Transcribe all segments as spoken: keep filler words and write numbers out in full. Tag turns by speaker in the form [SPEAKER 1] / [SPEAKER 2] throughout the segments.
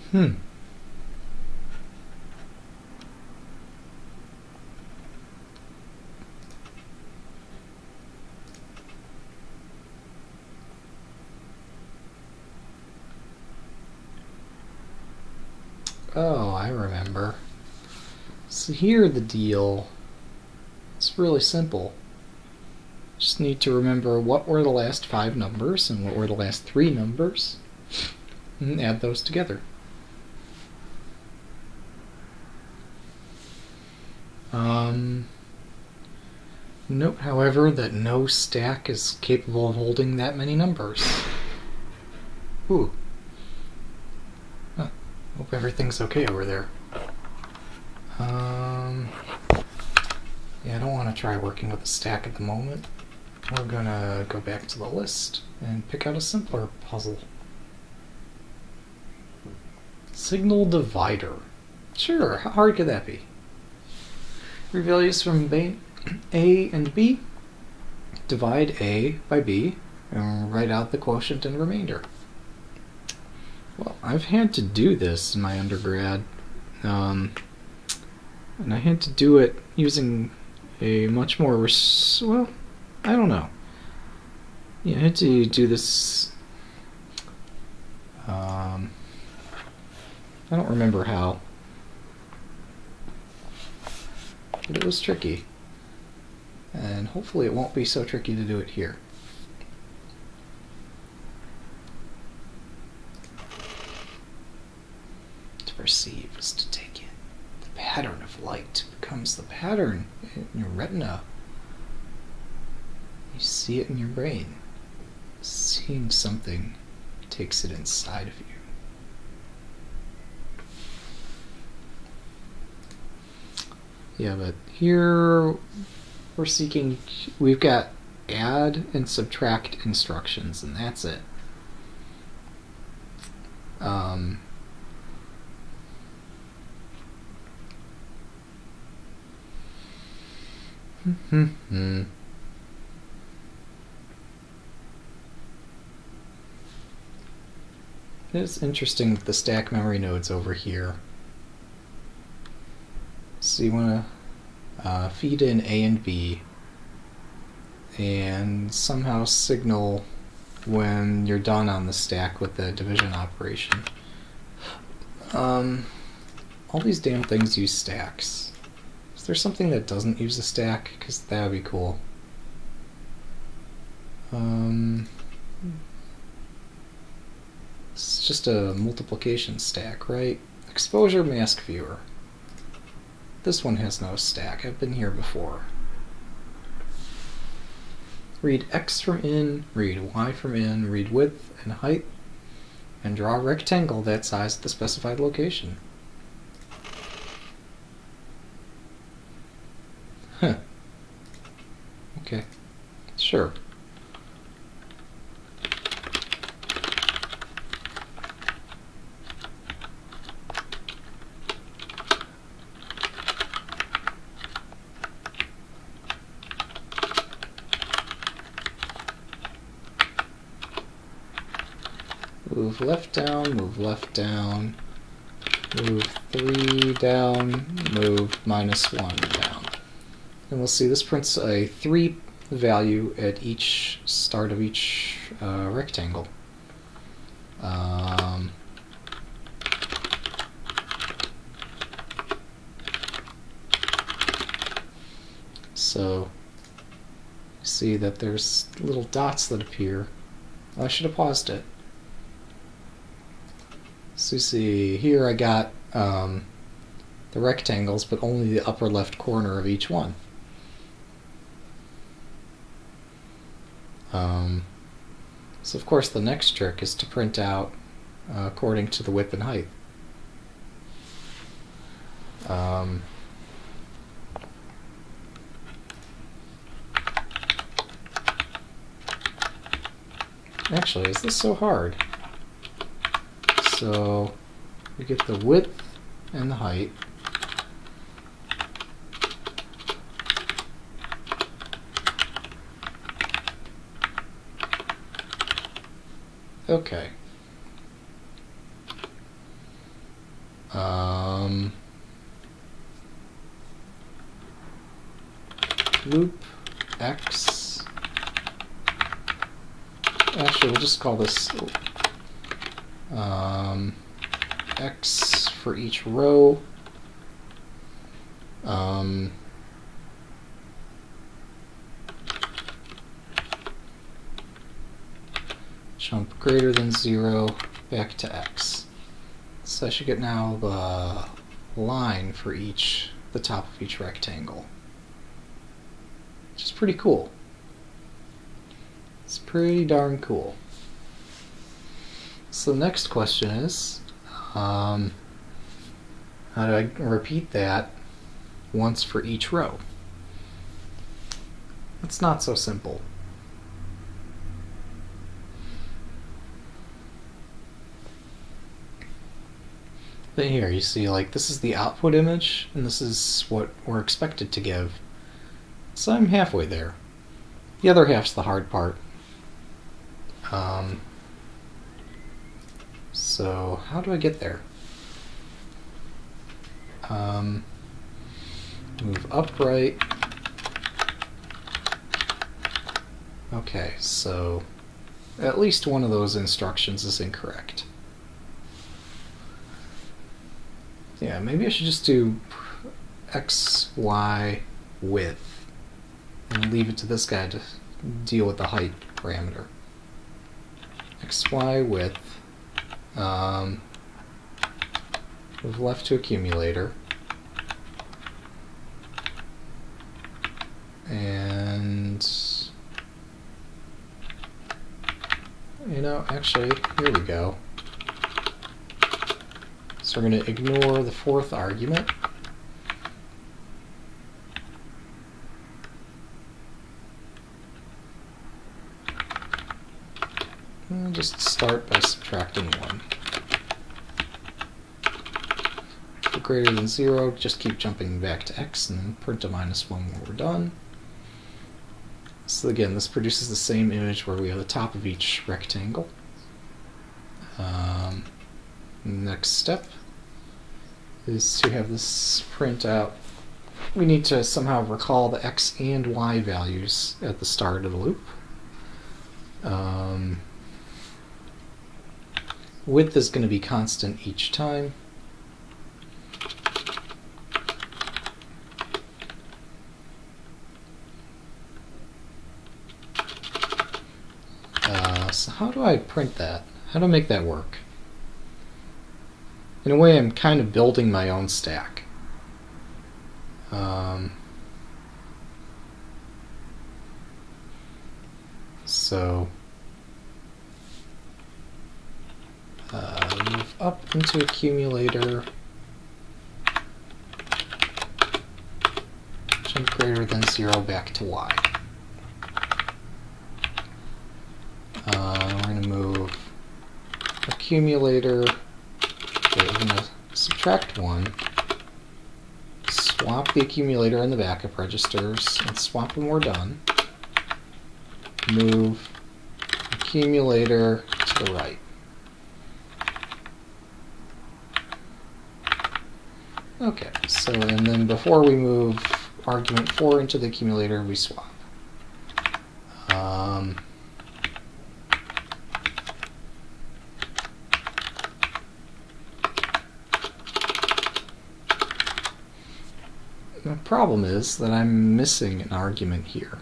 [SPEAKER 1] Hmm. Oh, I remember. So here the deal is really simple. Just need to remember what were the last five numbers and what were the last three numbers, and add those together. Um, note, however, that no stack is capable of holding that many numbers. Ooh. Huh. Hope everything's okay over there. Um, yeah, I don't want to try working with a stack at the moment. We're gonna go back to the list and pick out a simpler puzzle. Signal divider. Sure, how hard could that be? Read values from A and B, divide A by B, and write out the quotient and remainder. Well, I've had to do this in my undergrad, um, and I had to do it using a much more, res well, I don't know. Yeah, I had to do this, um, I don't remember how, but it was tricky. And hopefully it won't be so tricky to do it here. To perceive is to take in. The pattern of light becomes the pattern in your retina. You see it in your brain. Seeing something takes it inside of you. Yeah, but here we're seeking, we've got add and subtract instructions, and that's it. Um, It's interesting that the stack memory node's over here. So you want to uh, feed in A and B and somehow signal when you're done on the stack with the division operation. Um, all these damn things use stacks. Is there something that doesn't use a stack? Because that would be cool. Um, it's just a multiplication stack, right? Exposure mask viewer. This one has no stack. I've been here before. Read X from in, read Y from in, read width and height, and draw a rectangle that size at the specified location. Huh. Okay. Sure. Move left down, move left down, move three down, move minus one down. And we'll see this prints a three value at each start of each uh, rectangle. Um, so see that there's little dots that appear. Oh, I should have paused it. So you see here I got um, the rectangles, but only the upper left corner of each one. Um, so of course the next trick is to print out uh, according to the width and height. Um, actually, is this so hard? So we get the width and the height. Okay. Um, loop x. Actually, we'll just call this um, x for each row. Um, jump greater than zero back to x. So I should get now the line for each, the top of each rectangle, which is pretty cool. It's pretty darn cool. So the next question is, um, how do I repeat that once for each row? It's not so simple. But here you see, like, this is the output image and this is what we're expected to give. So I'm halfway there. The other half's the hard part. Um, so how do I get there? Um, move upright. Okay, so at least one of those instructions is incorrect. Yeah, maybe I should just do x, y, width, and leave it to this guy to deal with the height parameter. X, Y, width. Um, move left to accumulator. And, you know, actually, here we go. So we're going to ignore the fourth argument. And just start by subtracting one. For greater than zero, just keep jumping back to x and then print a minus one when we're done. So again, this produces the same image where we have the top of each rectangle. Um, next step is to have this print out. We need to somehow recall the x and y values at the start of the loop. Um, width is going to be constant each time. Uh, so how do I print that? How do I make that work? In a way, I'm kind of building my own stack. Um, so, uh, move up into accumulator, jump greater than zero back to y. Uh, we're going to move accumulator. Okay, we're going to subtract one, swap the accumulator and the backup registers, and swap when we're done. Move accumulator to the right. Okay, so and then before we move argument four into the accumulator, we swap. Um, The problem is that I'm missing an argument here.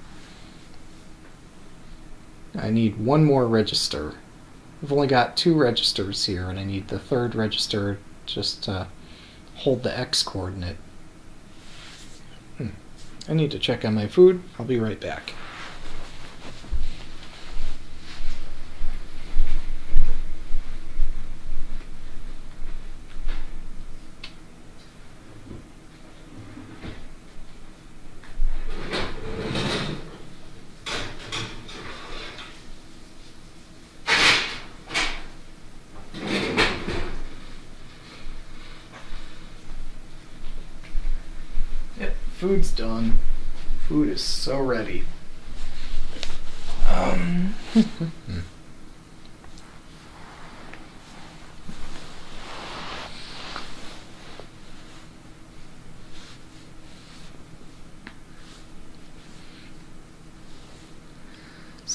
[SPEAKER 1] I need one more register. I've only got two registers here, and I need the third register just to hold the x coordinate. Hmm. I need to check on my food. I'll be right back. Food's done. Food is so ready. Um,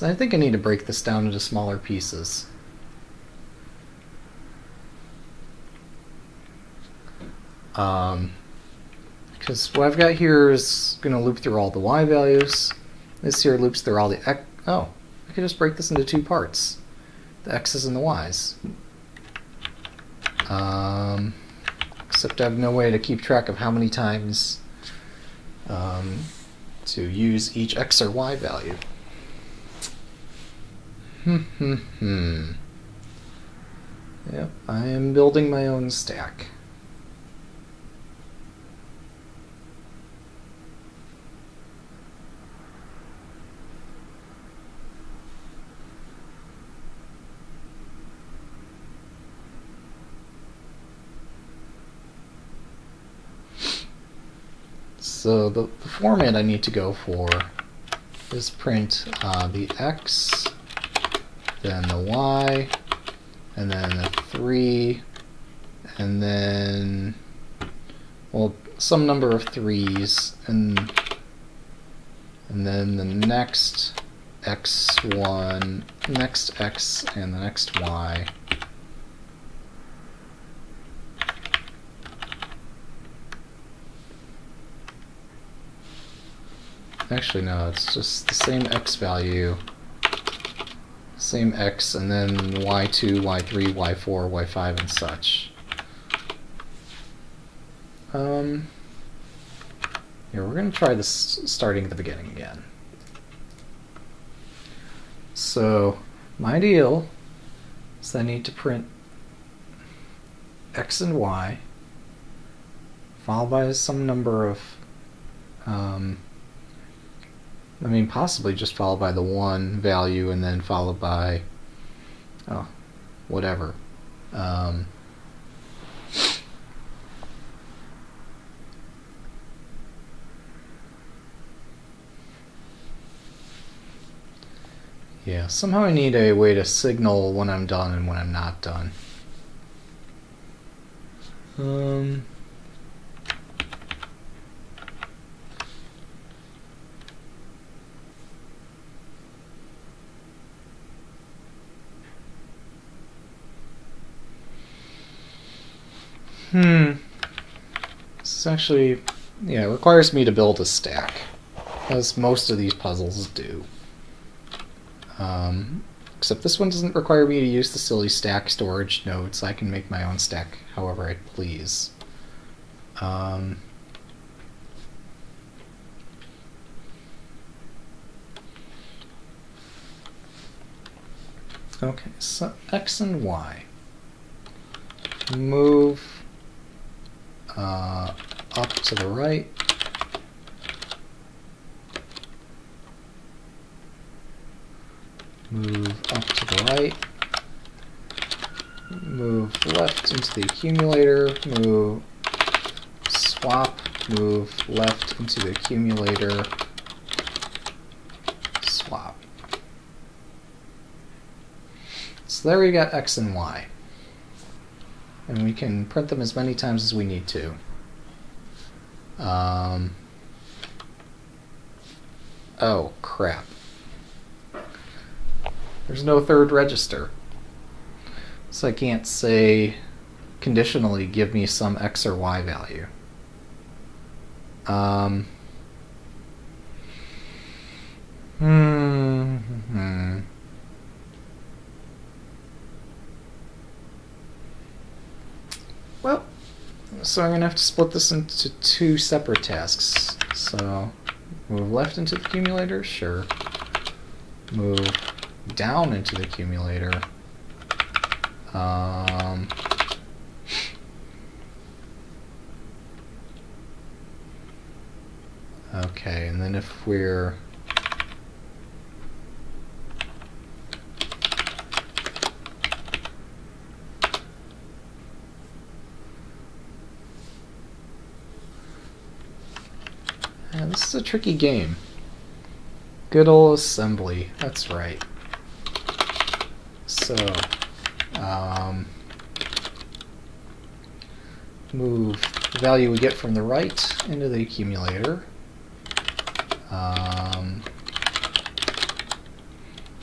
[SPEAKER 1] So I think I need to break this down into smaller pieces. Um, because what I've got here is going to loop through all the y values. This here loops through all the x. Oh, I could just break this into two parts. The x's and the y's. Um, except I have no way to keep track of how many times um, to use each x or y value. Hmm, hmm, hmm. Yep, I am building my own stack. So the, the format I need to go for is print uh, the x, then the y, and then the three, and then, well, some number of threes, and and then the next x one, next x, and the next y. Actually, no, it's just the same x value, same x, and then y two, y three, y four, y five, and such. Um, here, we're going to try this starting at the beginning again. So, my deal is I need to print x and y, followed by some number of um, I mean, possibly just followed by the one value and then followed by, oh, whatever. Um, yeah, somehow I need a way to signal when I'm done and when I'm not done. Um... Hmm. This is actually, yeah, it requires me to build a stack, as most of these puzzles do. Um, except this one doesn't require me to use the silly stack storage node, so I can make my own stack however I please. Um, okay, so x and y. Move Uh, up to the right, move up to the right, move left into the accumulator, move, swap, move left into the accumulator, swap. So there we got x and y. And we can print them as many times as we need to. Um, oh, crap. There's no third register. So I can't say conditionally give me some x or y value. Um, hmm, hmm. Well, so I'm going to have to split this into two separate tasks. So, move left into the accumulator, sure. Move down into the accumulator. Um, okay, and then if we're Yeah, this is a tricky game. Good old assembly, that's right. So, um, move the value we get from the right into the accumulator. Um,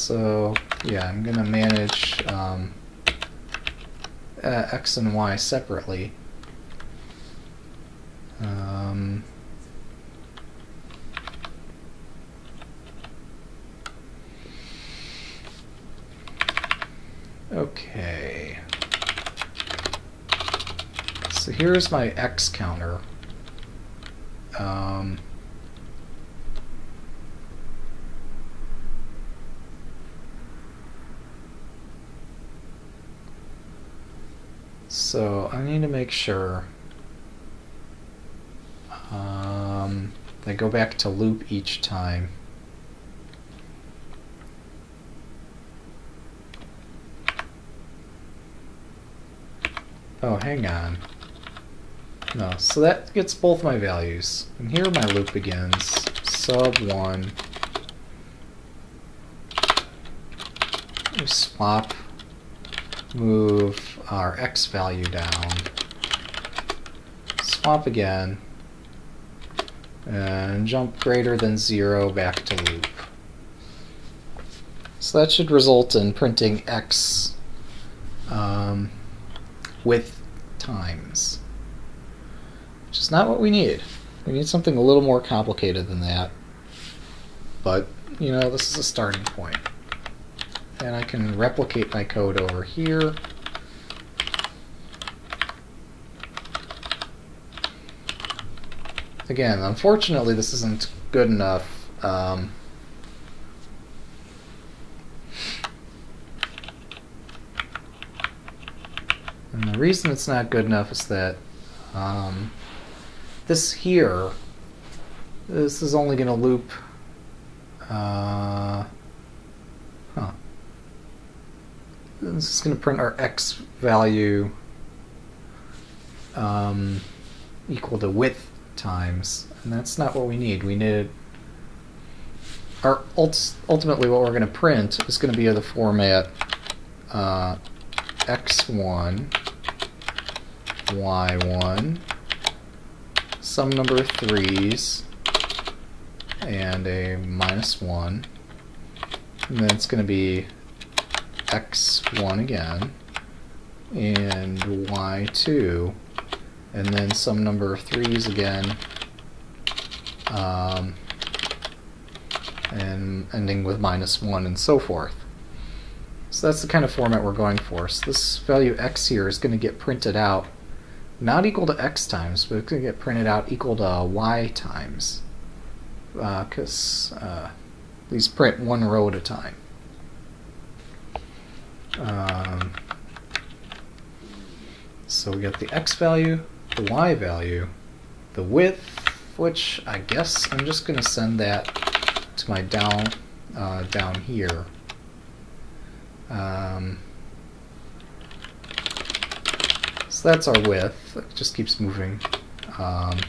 [SPEAKER 1] So yeah, I'm going to manage um, uh, x and y separately. Um, okay. So here's my x counter. Um, so I need to make sure um, I go back to loop each time. Oh, hang on. No, so that gets both my values. And here my loop begins. Sub one. We swap, move our x value down. Swap again. And jump greater than zero back to loop. So that should result in printing x um, with times. Which is not what we need. We need something a little more complicated than that. But, you know, this is a starting point. And I can replicate my code over here. Again, unfortunately, this isn't good enough. Um, and the reason it's not good enough is that um, this here, this is only going to loop. Uh, huh. This is going to print our x value um, equal to width times, and that's not what we need. We need our ult ultimately what we're going to print is going to be of the format uh, x one, y one, some number of threes, and a minus one, and then it's going to be x one again, and y two, and then some number of threes again, um, and ending with minus one, and so forth. So that's the kind of format we're going for. So this value x here is going to get printed out not equal to x times, but it's going to get printed out equal to y times, because uh, uh, these print one row at a time. Um, so we got the x value, the y value, the width, which I guess I'm just going to send that to my down uh, down here. Um, so that's our width. It just keeps moving. Um,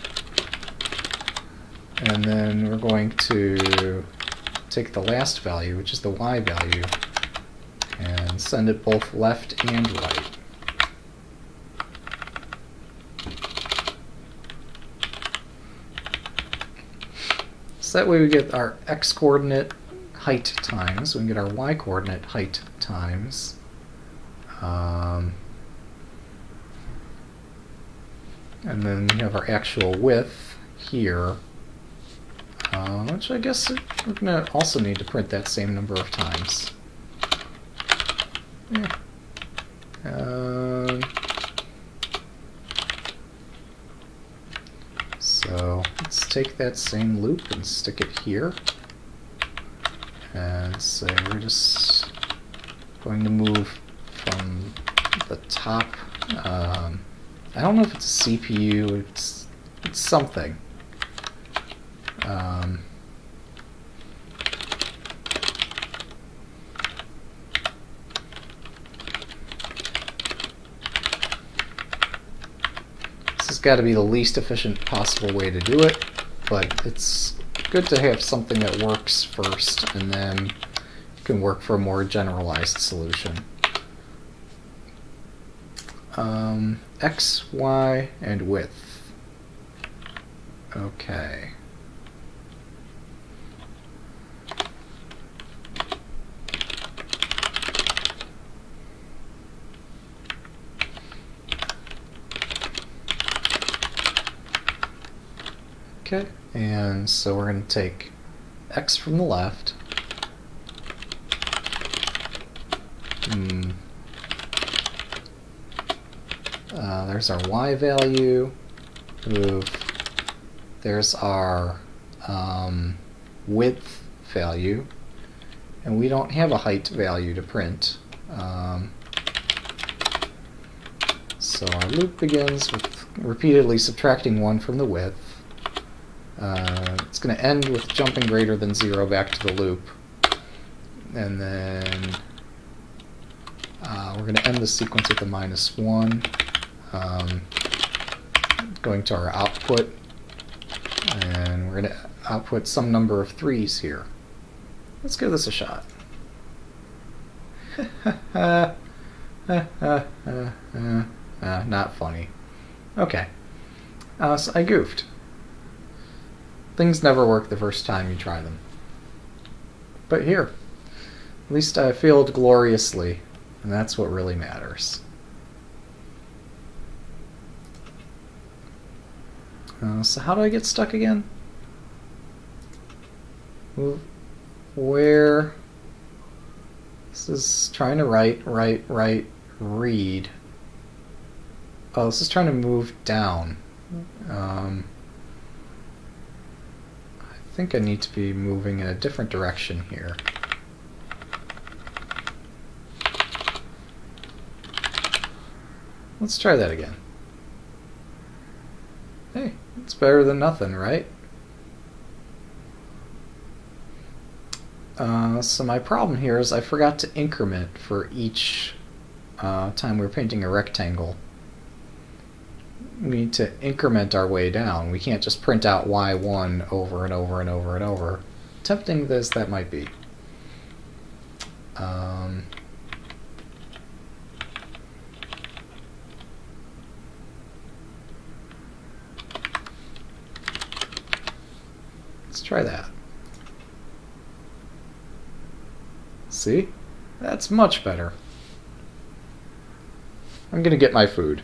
[SPEAKER 1] and then we're going to take the last value, which is the y value, and send it both left and right. So that way we get our x-coordinate height times, we can get our y-coordinate height times. Um, and then we have our actual width here, uh, which I guess we're going to also need to print that same number of times. Yeah. Um, so let's take that same loop and stick it here. And say we're just going to move from the top. Um, I don't know if it's a C P U, it's, it's something. Um, this has got to be the least efficient possible way to do it, but it's good to have something that works first, and then you can work for a more generalized solution. Um, X, Y, and width. Okay. And so we're going to take x from the left. Hmm. Uh, there's our y value. Move. There's our um, width value. And we don't have a height value to print. Um, so our loop begins with repeatedly subtracting one from the width. Uh, it's going to end with jumping greater than zero back to the loop. And then uh, we're going to end the sequence with a minus one. Um, going to our output. And we're going to output some number of threes here. Let's give this a shot. uh, uh, uh, uh, uh, not funny. Okay. Uh, so I goofed. Things never work the first time you try them. But here, at least I failed gloriously, and that's what really matters. Uh, so how do I get stuck again? Move. Where this is trying to write, write, write, read. Oh, this is trying to move down. Um, I think I need to be moving in a different direction here. Let's try that again. Hey, it's better than nothing, right? Uh, so my problem here is I forgot to increment for each uh, time we're painting a rectangle. We need to increment our way down. We can't just print out y one over and over and over and over. Tempting as that might be. Um, let's try that. See? That's much better. I'm gonna get my food.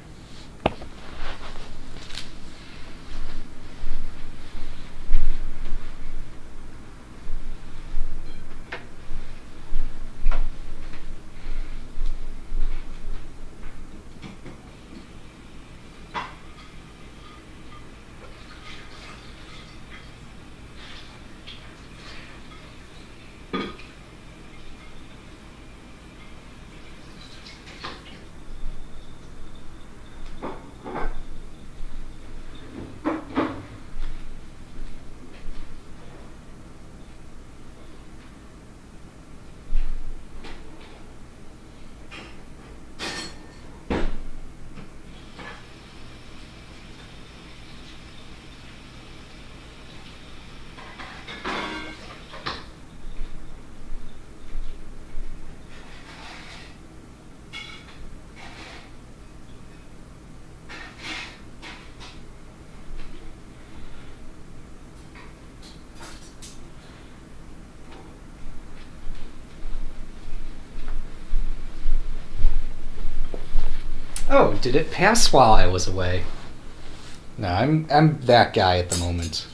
[SPEAKER 1] Oh, did it pass while I was away? No, I'm I'm that guy at the moment.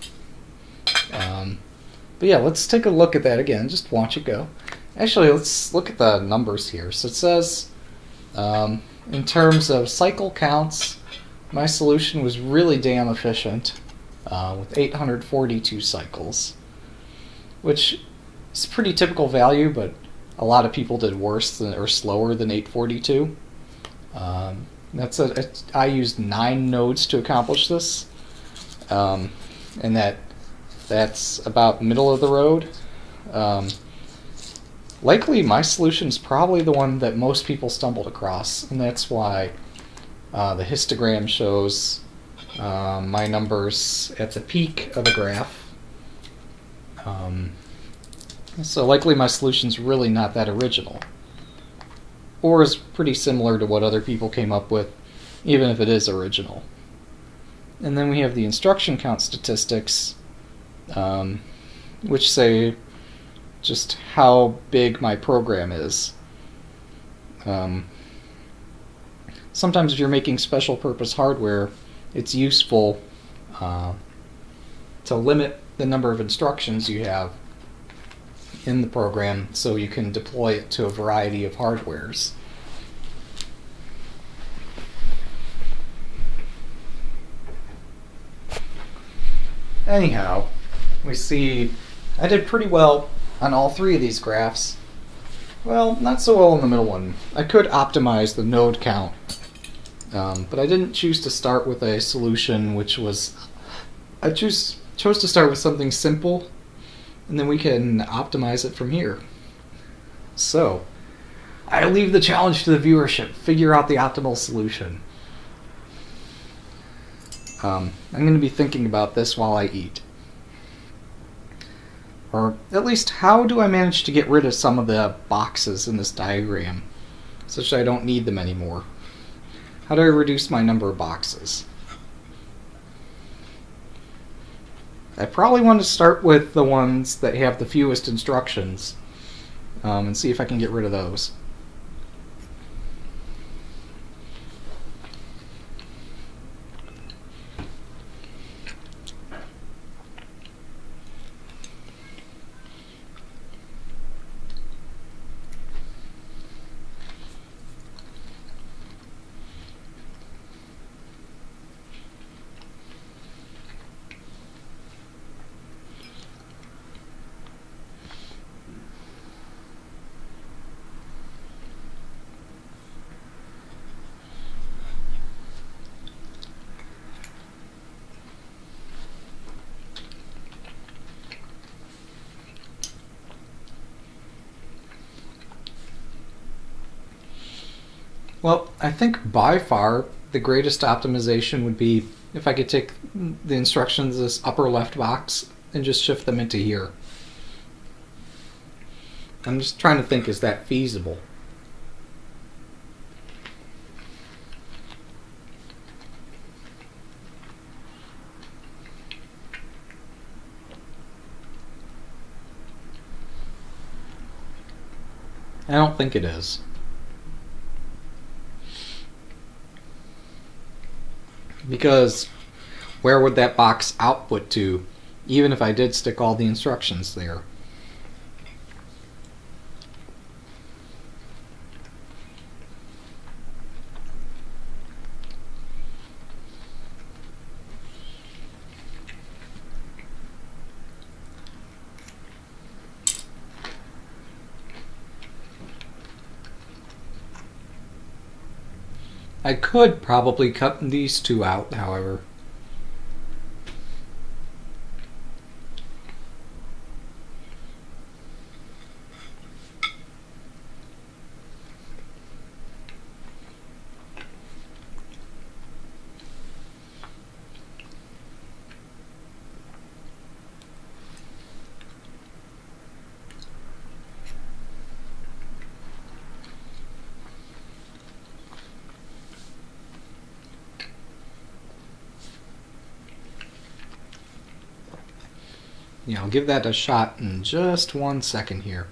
[SPEAKER 1] Um, but yeah, let's take a look at that again. Just watch it go. Actually, let's look at the numbers here. So it says, um, in terms of cycle counts, my solution was really damn efficient uh, with eight hundred forty-two cycles, which is a pretty typical value, but a lot of people did worse than, or slower than eight forty-two. Um, that's a, a, I used nine nodes to accomplish this, um, and that that's about middle of the road. Um, likely, my solution is probably the one that most people stumbled across, and that's why uh, the histogram shows uh, my numbers at the peak of the graph. Um, so likely, my solution's really not that original, or is pretty similar to what other people came up with, even if it is original. And then we have the instruction count statistics, um, which say just how big my program is. Um, sometimes if you're making special purpose hardware, it's useful uh, to limit the number of instructions you have in the program so you can deploy it to a variety of hardwares. Anyhow, we see I did pretty well on all three of these graphs. Well, not so well in the middle one. I could optimize the node count, um, but I didn't choose to start with a solution which was... I choose, chose to start with something simple, and then we can optimize it from here. So, I leave the challenge to the viewership. Figure out the optimal solution. Um, I'm going to be thinking about this while I eat. Or at least, how do I manage to get rid of some of the boxes in this diagram, such that I don't need them anymore? How do I reduce my number of boxes? I probably want to start with the ones that have the fewest instructions, um, and see if I can get rid of those. Well, I think by far the greatest optimization would be if I could take the instructions in this upper left box and just shift them into here. I'm just trying to think, is that feasible? I don't think it is. Because where would that box output to, even if I did stick all the instructions there? I could probably cut these two out, however. Yeah, I'll give that a shot in just one second here.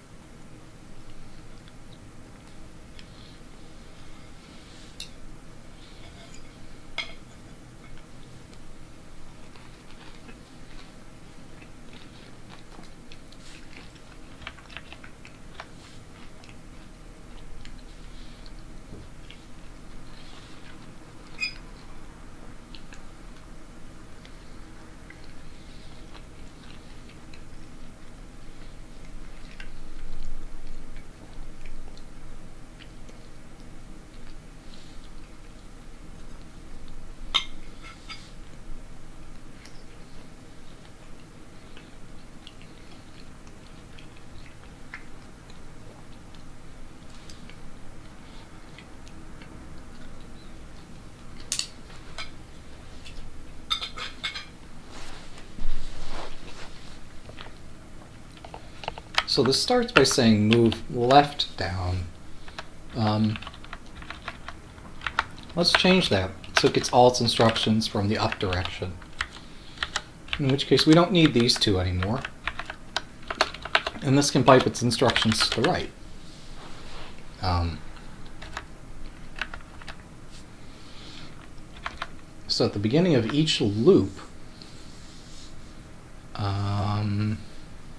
[SPEAKER 1] So this starts by saying move left down. Um, let's change that so it gets all its instructions from the up direction. In which case we don't need these two anymore. And this can pipe its instructions to the right. Um, so at the beginning of each loop, Um,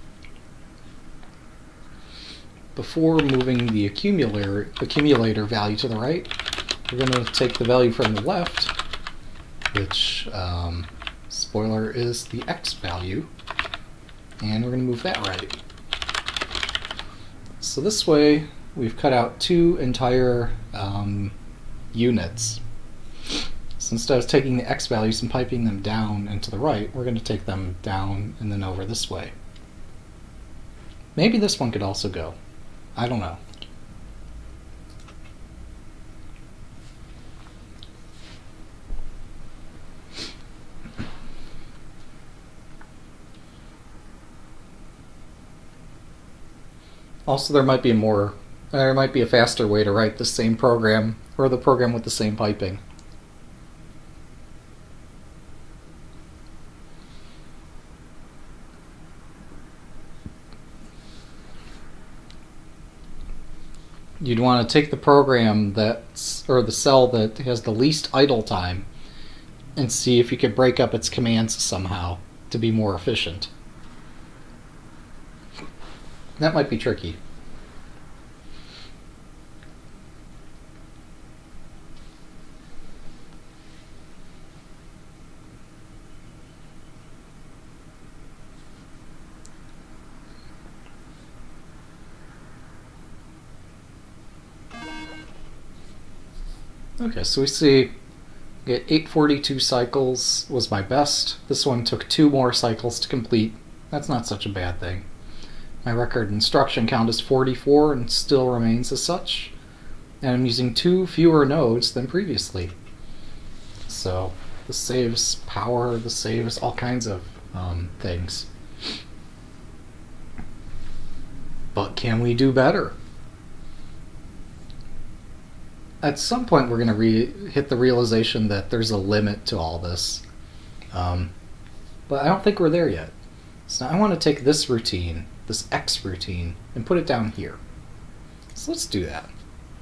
[SPEAKER 1] before moving the accumulator, accumulator value to the right, we're going to take the value from the left, which, um, spoiler, is the X value, and we're going to move that right. So this way, we've cut out two entire um, units. So instead of taking the X values and piping them down and to the right, we're going to take them down and then over this way. Maybe this one could also go. I don't know. Also, there might be a more, there might be a faster way to write the same program, or the program with the same piping. You'd want to take the program that's, or the cell that has the least idle time, and see if you could break up its commands somehow to be more efficient. That might be tricky. Okay, so we see get eight forty-two cycles was my best. This one took two more cycles to complete. That's not such a bad thing. My record instruction count is forty-four and still remains as such. And I'm using two fewer nodes than previously. So this saves power, this saves all kinds of um, things. But can we do better? At some point we're going to re hit the realization that there's a limit to all this. Um, but I don't think we're there yet. So now I want to take this routine, this X routine, and put it down here. So let's do that.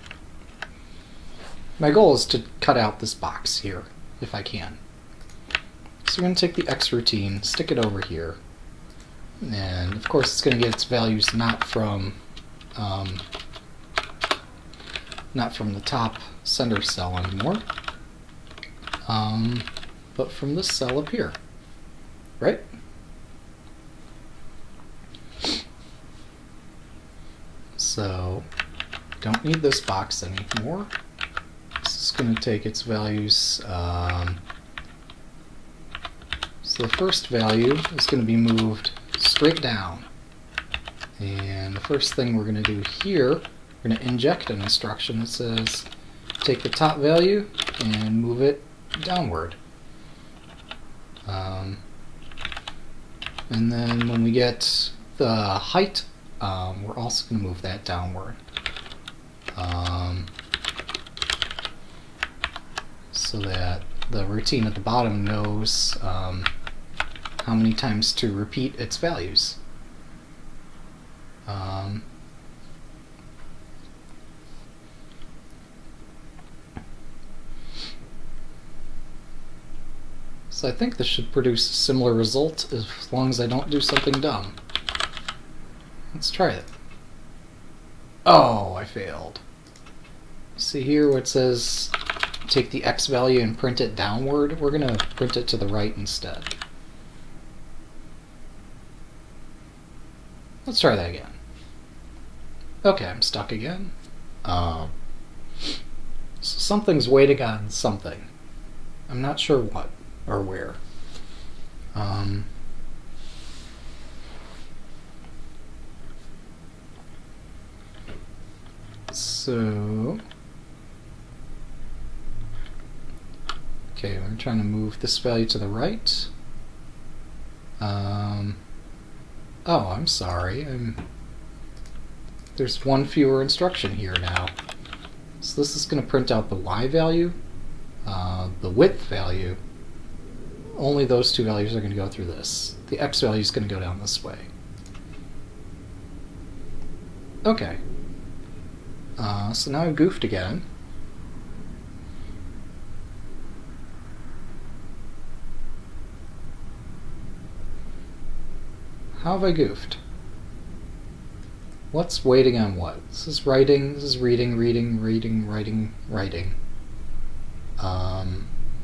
[SPEAKER 1] My goal is to cut out this box here, if I can. So we're going to take the X routine, stick it over here, and of course it's going to get its values not from um, not from the top center cell anymore, um, but from this cell up here, right? So don't need this box anymore. This is going to take its values. Um, so the first value is going to be moved straight down. And the first thing we're going to do here, we're going to inject an instruction that says take the top value and move it downward. Um, and then when we get the height, um, we're also going to move that downward. Um, so that the routine at the bottom knows um, how many times to repeat its values. Um, so I think this should produce a similar result as long as I don't do something dumb. Let's try it. Oh, I failed. See here where it says take the X value and print it downward? We're going to print it to the right instead. Let's try that again. Okay, I'm stuck again. Um, so something's waiting on something. I'm not sure what or where. Um, so... Okay, we're trying to move this value to the right. Um, oh, I'm sorry. I'm, there's one fewer instruction here now. So this is going to print out the Y value, uh, the width value. Only those two values are going to go through this. The X value is going to go down this way. Okay. Uh, so now I've goofed again. How have I goofed? What's waiting on what? This is writing, this is reading, reading, reading, writing, writing. Um,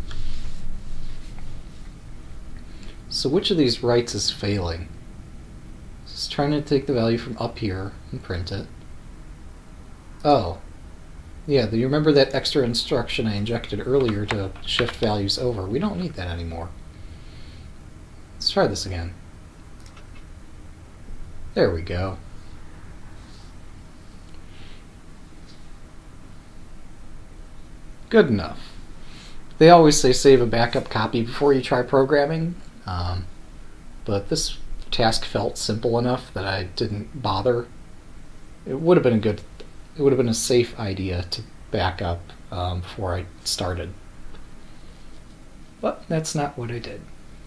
[SPEAKER 1] so which of these writes is failing? Just trying to take the value from up here and print it. Oh. Yeah, do you remember that extra instruction I injected earlier to shift values over? We don't need that anymore. Let's try this again. There we go. Good enough. They always say save a backup copy before you try programming, um, but this task felt simple enough that I didn't bother. It would have been a good, it would have been a safe idea to back up um, before I started, but that's not what I did.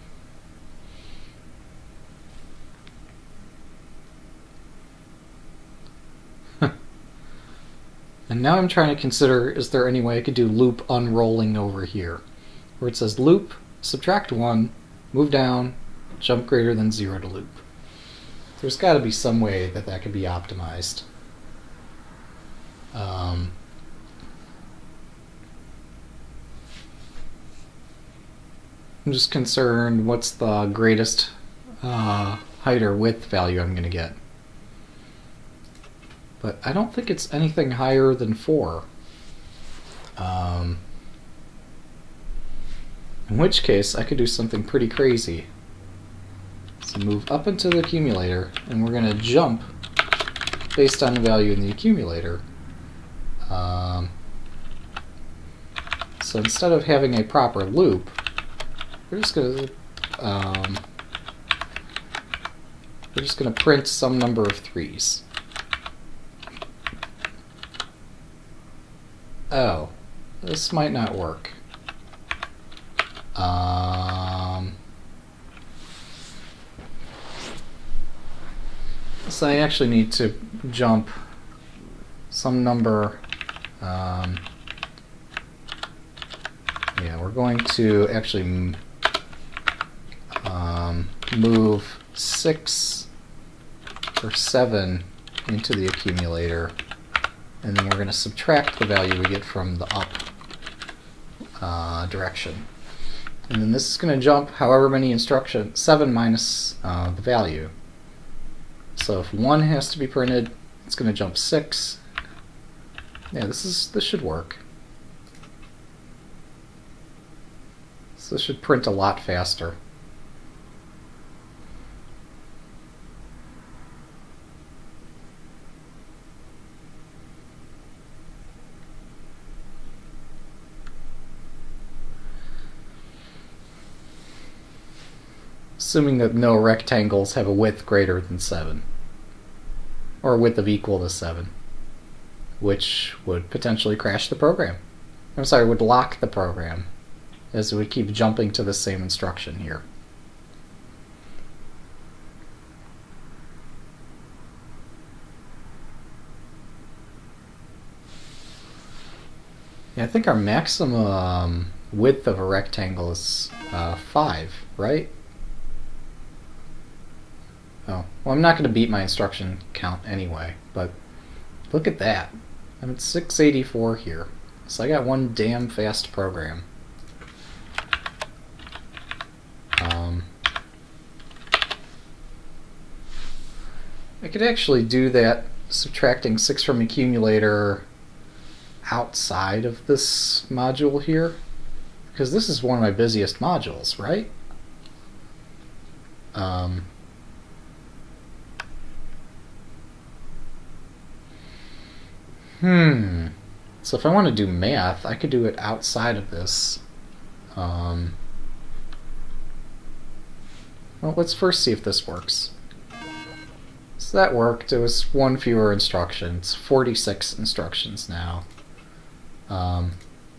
[SPEAKER 1] And now I'm trying to consider, is there any way I could do loop unrolling over here? Where it says loop, subtract one, move down, jump greater than zero to loop. There's got to be some way that that could be optimized. Um, I'm just concerned what's the greatest uh, height or width value I'm going to get. But I don't think it's anything higher than four. Um, in which case, I could do something pretty crazy. So move up into the accumulator, and we're going to jump based on the value in the accumulator. Um, so instead of having a proper loop, we're just going to um, we're just going to print some number of threes. Oh, this might not work. Um, so I actually need to jump some number. Um, yeah, we're going to actually um, move six or seven into the accumulator. And then we're going to subtract the value we get from the up uh, direction. And then this is going to jump however many instructions, seven minus uh, the value. So if one has to be printed, it's going to jump six. Yeah, this is this should work. So this should print a lot faster. Assuming that no rectangles have a width greater than seven, or a width of equal to seven, which would potentially crash the program. I'm sorry, would lock the program, as it would keep jumping to the same instruction here. Yeah, I think our maximum width of a rectangle is uh, five, right? Oh, well, I'm not going to beat my instruction count anyway, but look at that. I'm at six eighty-four here, so I got one damn fast program. Um, I could actually do that, subtracting six from accumulator outside of this module here, because this is one of my busiest modules, right? Um, Hmm. So if I want to do math, I could do it outside of this. Um, well, let's first see if this works. So that worked. It was one fewer instructions. forty-six instructions now. Um,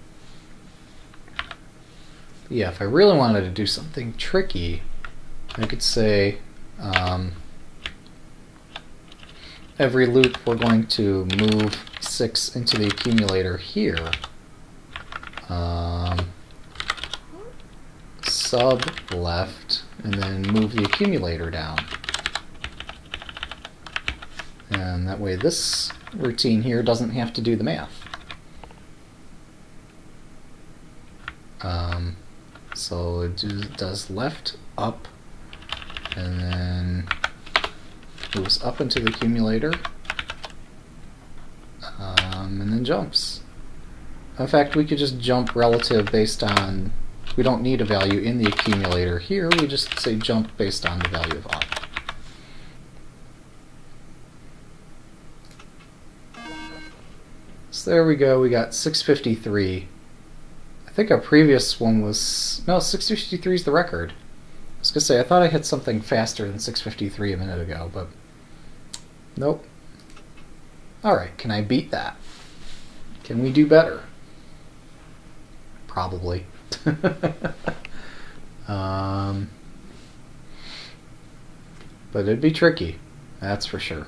[SPEAKER 1] yeah, if I really wanted to do something tricky, I could say um, every loop we're going to move six into the accumulator here. Um, sub left, and then move the accumulator down. And that way this routine here doesn't have to do the math. Um, so it do, does left, up, and then moves up into the accumulator, um, and then jumps. In fact, we could just jump relative based on, we don't need a value in the accumulator here, we just say jump based on the value of up. So there we go, we got six fifty-three. I think our previous one was, no, six fifty-three is the record. I was going to say, I thought I hit something faster than six fifty-three a minute ago, but nope. Alright, can I beat that? Can we do better? Probably. um, but it'd be tricky, that's for sure.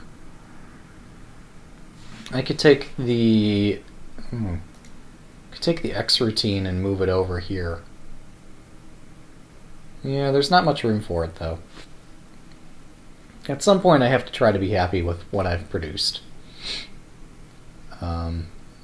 [SPEAKER 1] I could take the hmm, could take the X routine and move it over here. Yeah, there's not much room for it though. At some point I have to try to be happy with what I've produced. Um,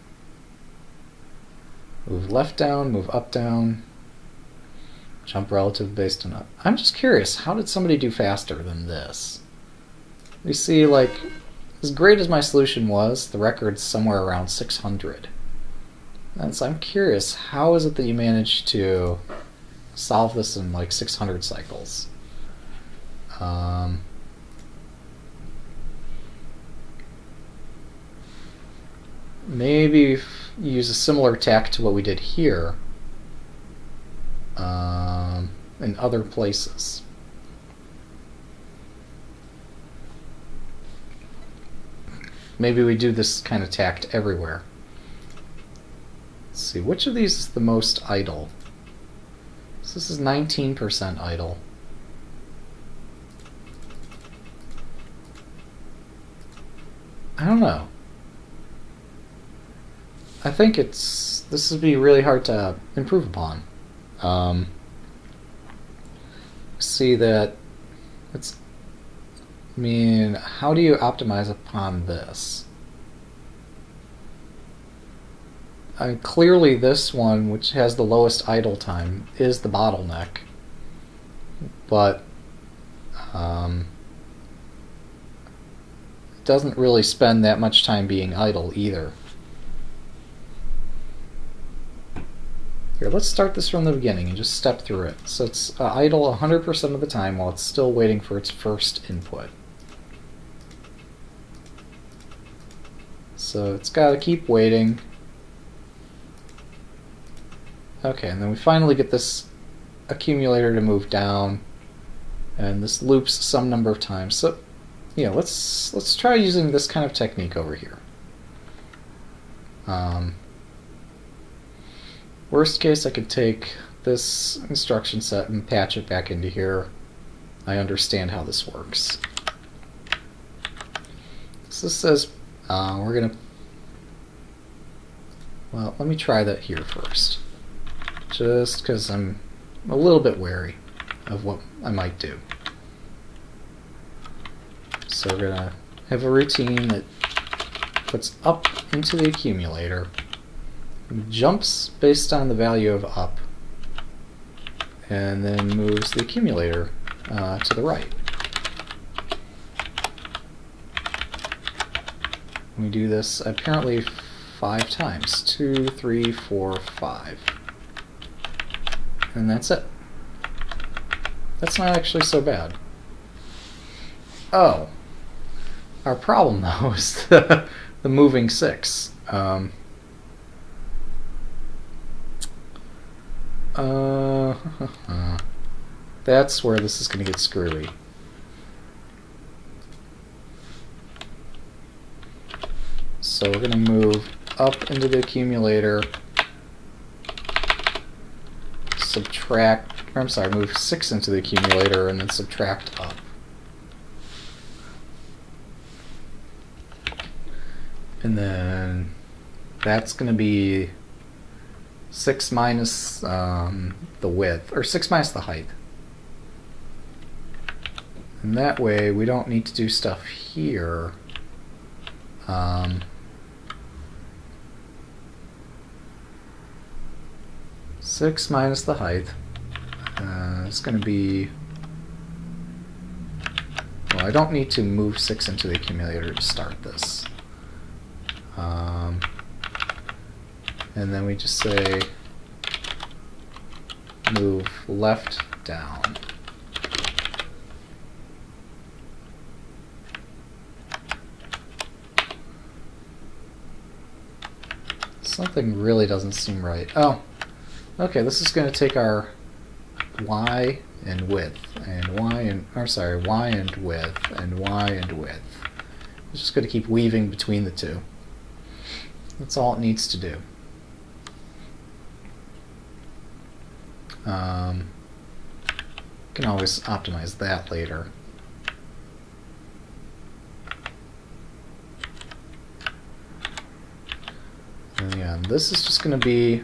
[SPEAKER 1] move left down, move up down, jump relative based on up. I'm just curious, how did somebody do faster than this? We see, like, as great as my solution was, the record's somewhere around six hundred. And so I'm curious, how is it that you managed to solve this in like six hundred cycles? Um, maybe use a similar tack to what we did here um, in other places. Maybe we do this kind of tact everywhere. Let's see, which of these is the most idle? So this is nineteen percent idle. I don't know. I think it's, this would be really hard to improve upon. Um, see that it's, I mean, how do you optimize upon this? I mean, clearly this one, which has the lowest idle time, is the bottleneck. But um, it doesn't really spend that much time being idle either. Here, let's start this from the beginning and just step through it. So it's uh, idle one hundred percent of the time while it's still waiting for its first input. So it's got to keep waiting. Okay, and then we finally get this accumulator to move down, and this loops some number of times. So, yeah, let's let's try using this kind of technique over here. Um, worst case, I could take this instruction set and patch it back into here. I understand how this works. So this says uh, we're gonna. Well, let me try that here first. Just because I'm a little bit wary of what I might do. So we're going to have a routine that puts up into the accumulator, jumps based on the value of up, and then moves the accumulator uh, to the right. We do this apparently five times. Two, three, four, five. And that's it. That's not actually so bad. Oh. Our problem, though, is the, the moving six. Um, uh, that's where this is going to get screwy. So we're going to move up into the accumulator, subtract, or I'm sorry, move six into the accumulator and then subtract up. And then that's going to be six minus um, the width, or six minus the height. And that way we don't need to do stuff here. Um, six minus the height. Uh, it's going to be... Well, I don't need to move six into the accumulator to start this. Um, and then we just say move left down. Something really doesn't seem right. Oh, okay, this is going to take our y and width, and y and, or sorry, y and width, and y and width. It's just going to keep weaving between the two. That's all it needs to do. Um, can always optimize that later. And yeah, this is just going to be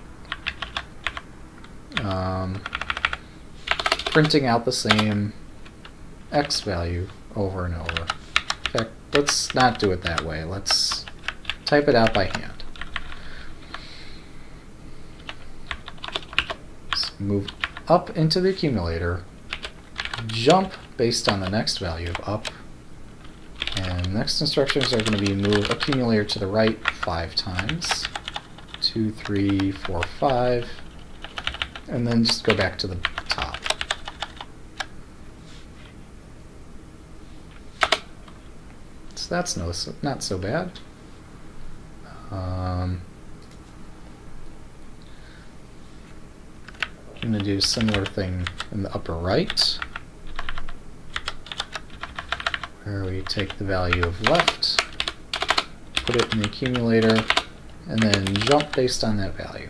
[SPEAKER 1] um, printing out the same x value over and over. In fact, let's not do it that way. Let's type it out by hand. So move up into the accumulator, jump based on the next value of up, and next instructions are going to be move accumulator to the right five times. Two, three, four, five, and then just go back to the top. So that's no, not so bad. Um, I'm going to do a similar thing in the upper right, where we take the value of left, put it in the accumulator, and then jump based on that value.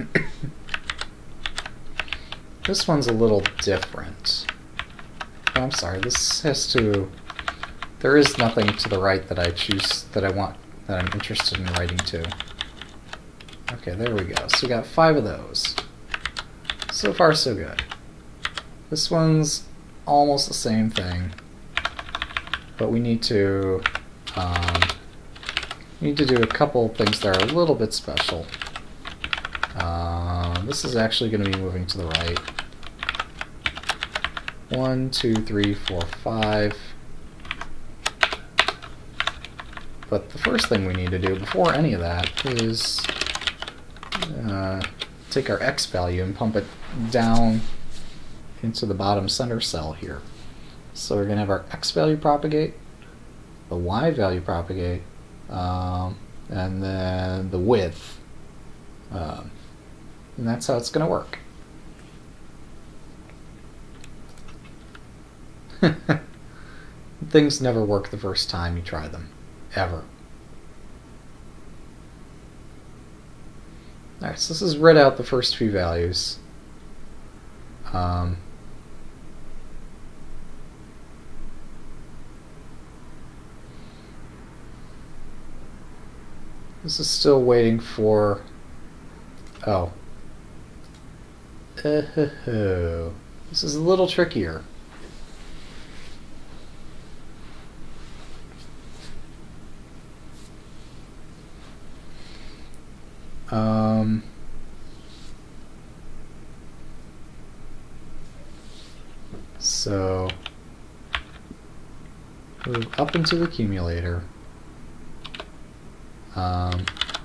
[SPEAKER 1] This one's a little different. Oh, I'm sorry, this has to... There is nothing to the right that I choose, that I want, that I'm interested in writing to. Okay, there we go. So we got five of those. So far, so good. This one's almost the same thing, but we need to um, we need to do a couple things that are a little bit special. Uh, this is actually going to be moving to the right. One, two, three, four, five. But the first thing we need to do before any of that is uh, take our x value and pump it down into the bottom center cell here. So we're going to have our x value propagate, the y value propagate, um, and then the width. Um, and that's how it's going to work. Things never work the first time you try them. Ever. Alright, so this has read out the first few values. Um, this is still waiting for... Oh. Uh-huh. This is a little trickier. Um, so move up into the accumulator, um,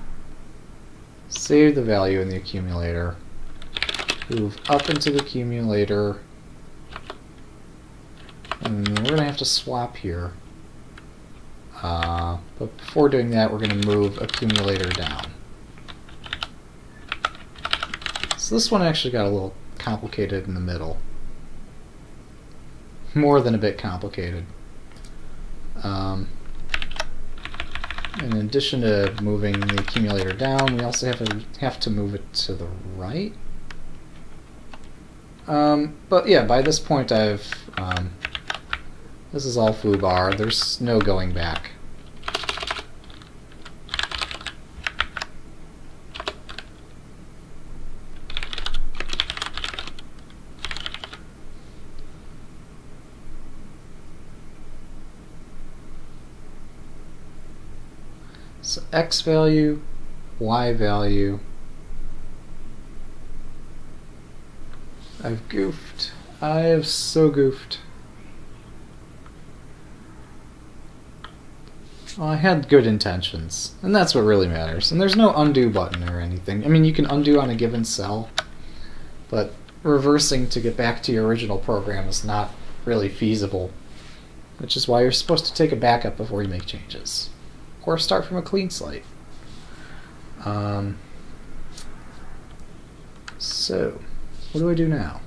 [SPEAKER 1] save the value in the accumulator, move up into the accumulator, and we're going to have to swap here. Uh, but before doing that, we're going to move accumulator down. So this one actually got a little complicated in the middle. More than a bit complicated. Um, in addition to moving the accumulator down, we also have to have to move it to the right. Um, but yeah, by this point I've um, this is all foobar. There's no going back. So x value, y value. I've goofed. I have so goofed. Well, I had good intentions, and that's what really matters. And there's no undo button or anything. I mean, you can undo on a given cell, but reversing to get back to your original program is not really feasible, which is why you're supposed to take a backup before you make changes, or start from a clean slate. Um, so, what do I do now?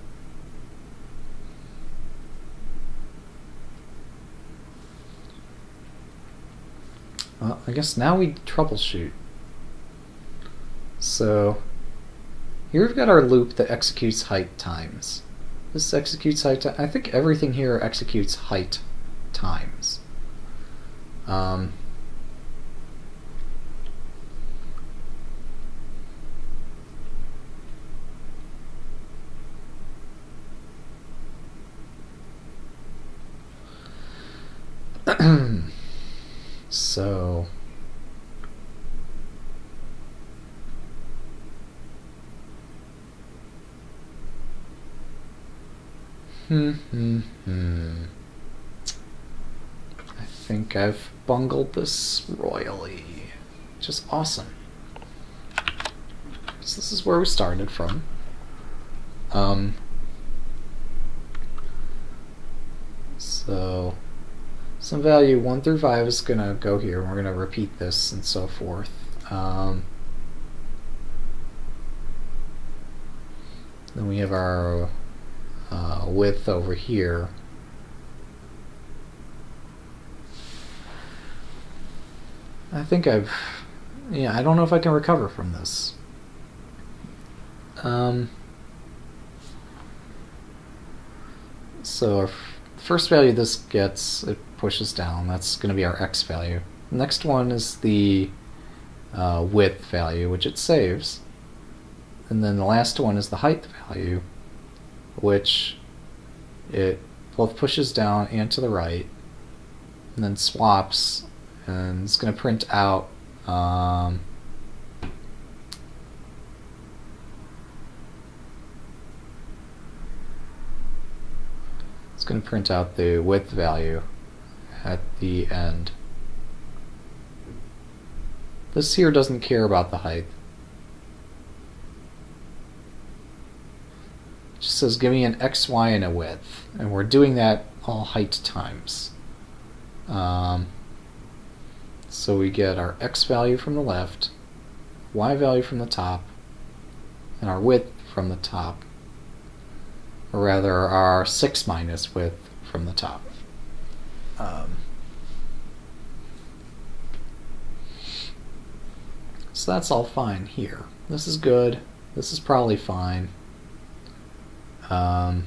[SPEAKER 1] Well, I guess now we troubleshoot. So, here we've got our loop that executes height times. This executes height times. I think everything here executes height times. Um, so hmm hmm hmm I think I've bungled this royally, which is awesome. So this is where we started from. Um, so some value one through five is going to go here, and we're going to repeat this and so forth. Um, then we have our uh, width over here. I think I've, yeah, I don't know if I can recover from this. Um, so our first value this gets, it pushes down. That's going to be our x value. The next one is the uh, width value, which it saves. And then the last one is the height value, which it both pushes down and to the right, and then swaps, and it's going to print out um, it's going to print out the width value at the end. This here doesn't care about the height. It just says give me an x, y, and a width, and we're doing that all height times. Um, so we get our x value from the left, y value from the top, and our width from the top, or rather our six minus width from the top. Um, so that's all fine here. This is good. This is probably fine. Um,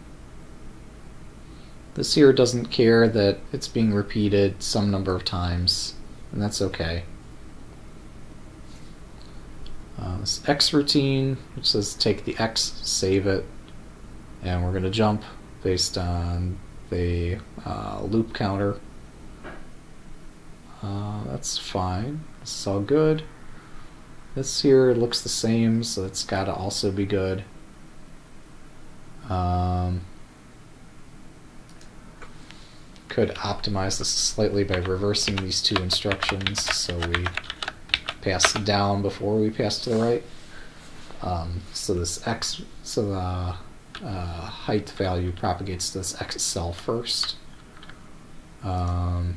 [SPEAKER 1] this here doesn't care that it's being repeated some number of times, and that's okay. Uh, this X routine, which says take the X, save it, and we're going to jump based on the uh, loop counter. Uh, that's fine. This is all good. This here looks the same, so it's got to also be good. Um, could optimize this slightly by reversing these two instructions, so we pass down before we pass to the right. Um, so this x, so the uh, height value propagates to this x cell first. Um,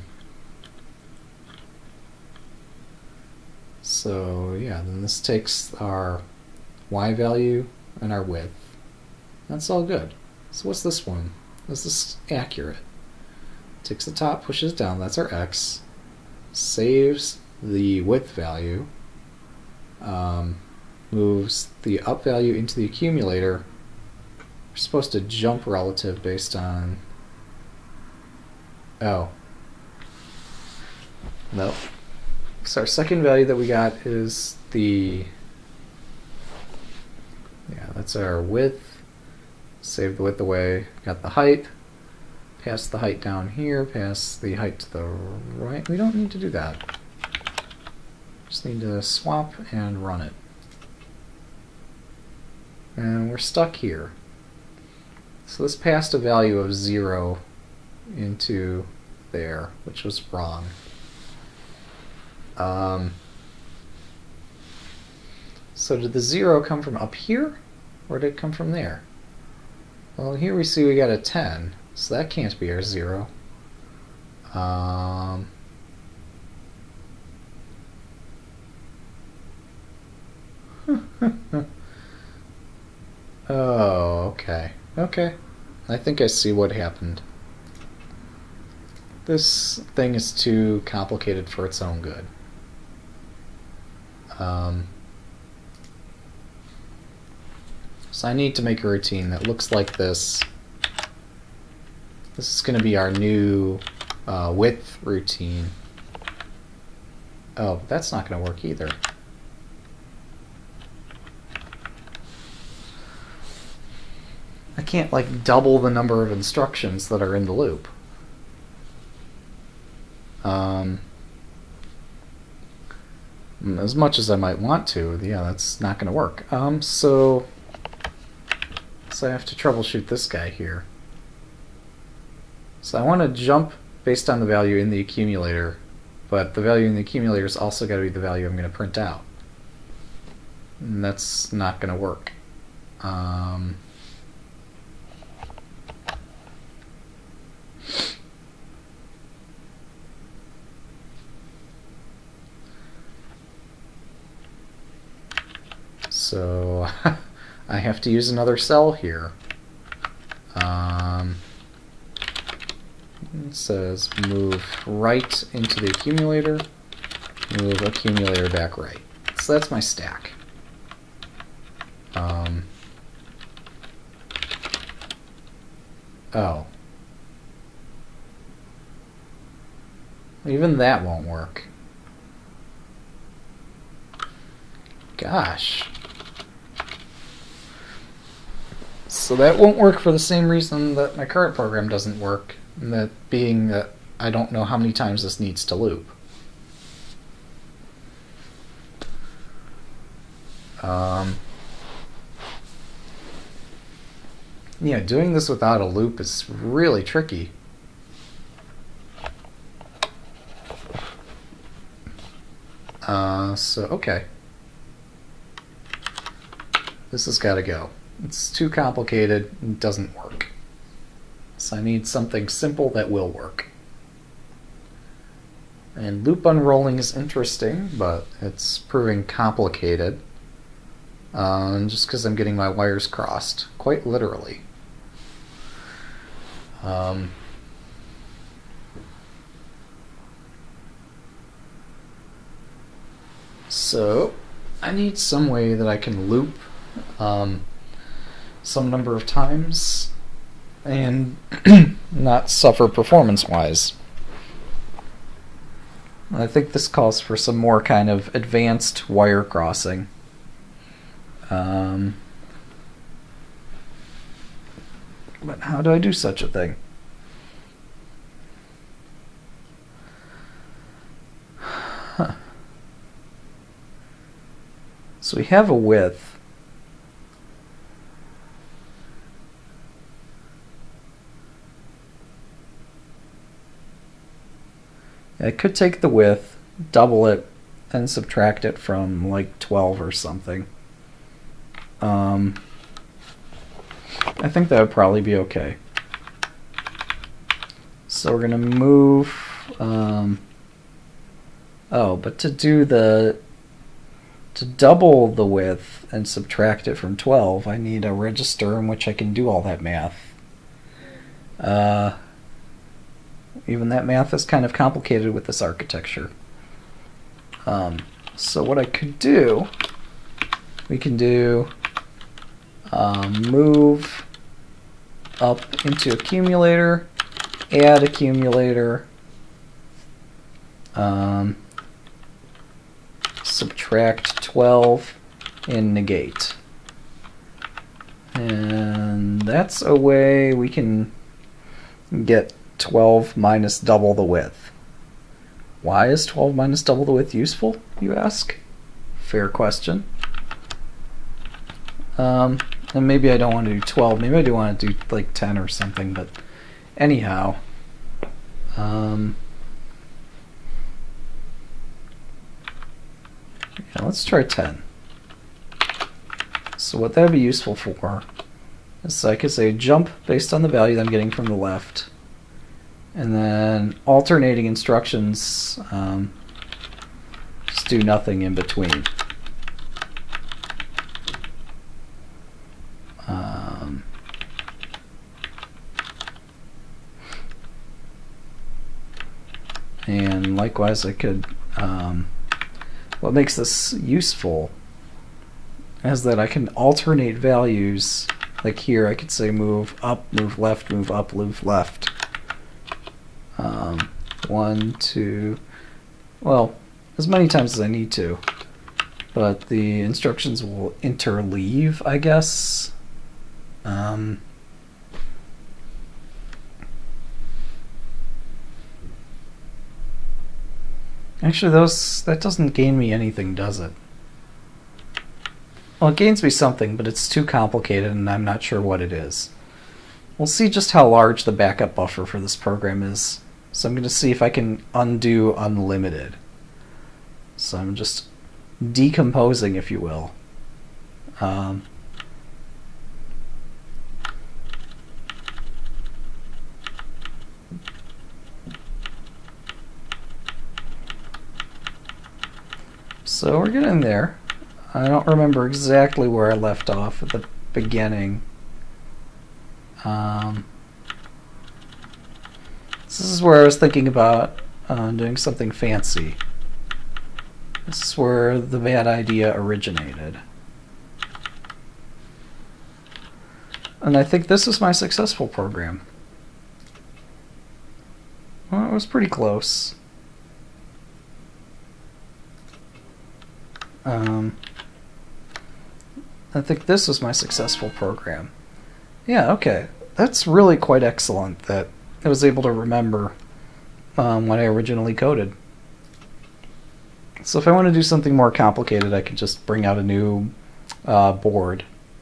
[SPEAKER 1] so yeah, then this takes our y value and our width. That's all good. So what's this one? Is this accurate? Takes the top, pushes down, that's our x, saves the width value, um, moves the up value into the accumulator. We're supposed to jump relative based on, oh, no. So our second value that we got is the, yeah, that's our width. Save the width away, got the height, pass the height down here, pass the height to the right. We don't need to do that. Just need to swap and run it. And we're stuck here. So this passed a value of zero into there, which was wrong. Um, so did the zero come from up here, or did it come from there? Well, here we see we got a ten, so that can't be our zero. Um, oh, okay. Okay. I think I see what happened. This thing is too complicated for its own good. Um, so I need to make a routine that looks like this. This is going to be our new uh, width routine. Oh, that's not going to work either. I can't like double the number of instructions that are in the loop. Um, as much as I might want to, yeah, that's not going to work. Um, so, so I have to troubleshoot this guy here. So I want to jump based on the value in the accumulator, but the value in the accumulator is also got to be the value I'm going to print out. And that's not going to work. Um, So I have to use another cell here. Um, it says move right into the accumulator, move accumulator back right. So that's my stack. Um, oh. Even that won't work. Gosh. So that won't work for the same reason that my current program doesn't work, and that being that I don't know how many times this needs to loop. Um, yeah, doing this without a loop is really tricky. Uh, so, okay. This has got to go. It's too complicated and doesn't work. So I need something simple that will work. And loop unrolling is interesting, but it's proving complicated. Um, just because I'm getting my wires crossed, quite literally. Um, so I need some way that I can loop um, some number of times and not suffer performance-wise. I think this calls for some more kind of advanced wire crossing. Um, but how do I do such a thing? Huh. So we have a width. I could take the width, double it, and subtract it from like twelve or something. Um, I think that would probably be okay. So we're gonna move. Um, oh, but to do the to double the width and subtract it from twelve, I need a register in which I can do all that math. Uh, even that math is kind of complicated with this architecture. Um, so what I could do, we can do um, move up into accumulator, add accumulator, um, subtract twelve, and negate. And that's a way we can get twelve minus double the width. Why is twelve minus double the width useful, you ask? Fair question. Um, and maybe I don't want to do twelve. Maybe I do want to do like ten or something, but anyhow. Um, yeah, let's try ten. So what that would be useful for is I could say jump based on the value that I'm getting from the left, and then alternating instructions, um, just do nothing in between. Um, and likewise I could, um, what makes this useful is that I can alternate values. Like here I could say move up, move left, move up, move left. Um, one, two, well, as many times as I need to, but the instructions will interleave, I guess. Um, actually, those that doesn't gain me anything, does it? Well, it gains me something, but it's too complicated and I'm not sure what it is. We'll see just how large the backup buffer for this program is. So I'm going to see if I can undo unlimited. So I'm just decomposing, if you will. Um, so we're getting there. I don't remember exactly where I left off at the beginning. Um, this is where I was thinking about uh, doing something fancy. This is where the bad idea originated. And I think this is my successful program. Well, it was pretty close. Um, I think this was my successful program. Yeah, okay. That's really quite excellent that I was able to remember um, what I originally coded. So if I want to do something more complicated, I can just bring out a new uh, board.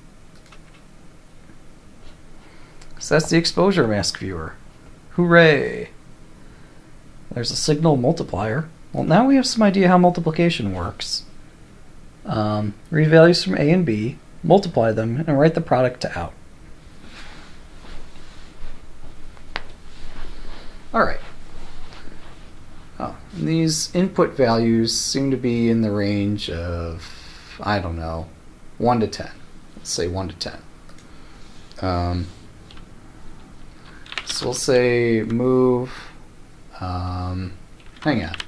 [SPEAKER 1] So that's the exposure mask viewer. Hooray! There's a signal multiplier. Well, now we have some idea how multiplication works. Um, read values from A and B, multiply them, and write the product to out. Alright. Oh, and these input values seem to be in the range of, I don't know, one to ten. Let's say one to ten. Um, so we'll say move, um, hang on.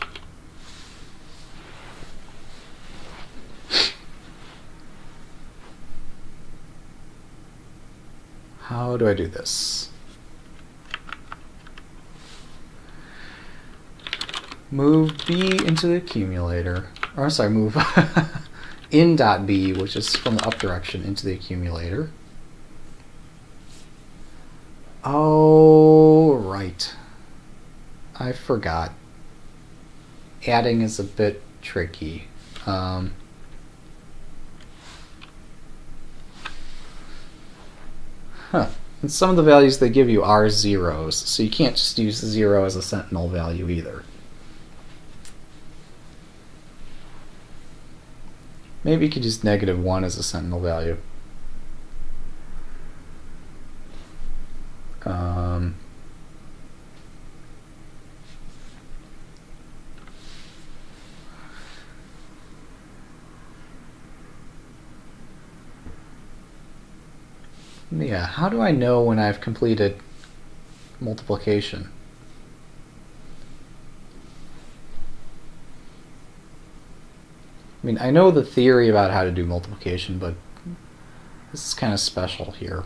[SPEAKER 1] How do I do this? Move B into the accumulator, or sorry, move in dot B, which is from the up direction, into the accumulator. Oh, right. I forgot. Adding is a bit tricky. Um, huh. And some of the values they give you are zeros, so you can't just use zero as a sentinel value either. Maybe you could use negative one as a sentinel value. Um, yeah, how do I know when I've completed multiplication? I mean, I know the theory about how to do multiplication, but this is kind of special here.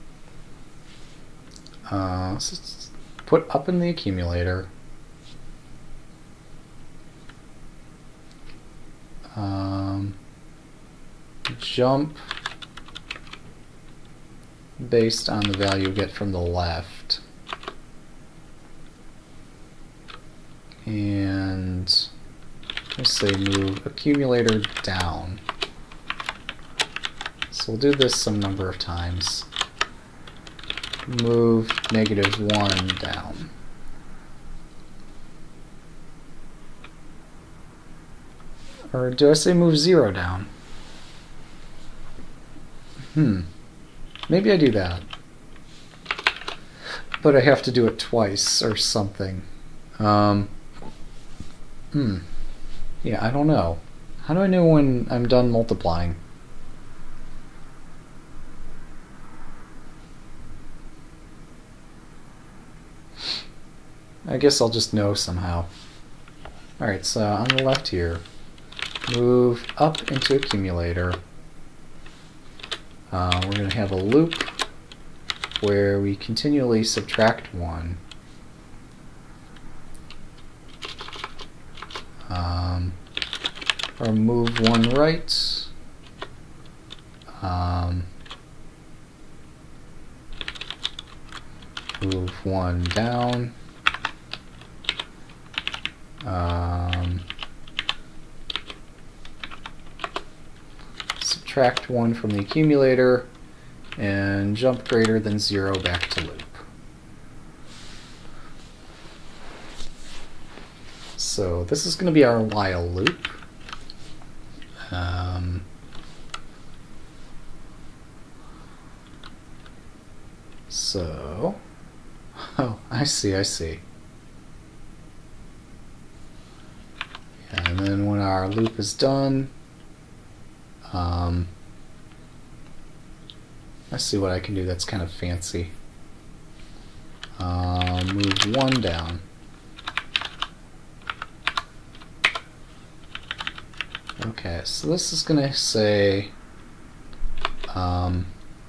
[SPEAKER 1] Uh, so let's put up in the accumulator. Um, jump based on the value you get from the left. and let's say move accumulator down. So we'll do this some number of times. Move negative one down. Or do I say move zero down? Hmm. Maybe I do that. But I have to do it twice or something. Um, hmm. Yeah, I don't know. How do I know when I'm done multiplying? I guess I'll just know somehow. Alright, so on the left here, move up into accumulator. Uh, we're going to have a loop where we continually subtract one. Um, or move one right. Um, move one down. Um, subtract one from the accumulator and jump greater than zero back to loop. So this is going to be our while loop. Um, so, oh, I see, I see. And then when our loop is done, um, let's see what I can do that's kind of fancy. Uh, move one down. Okay, so this is going to say um,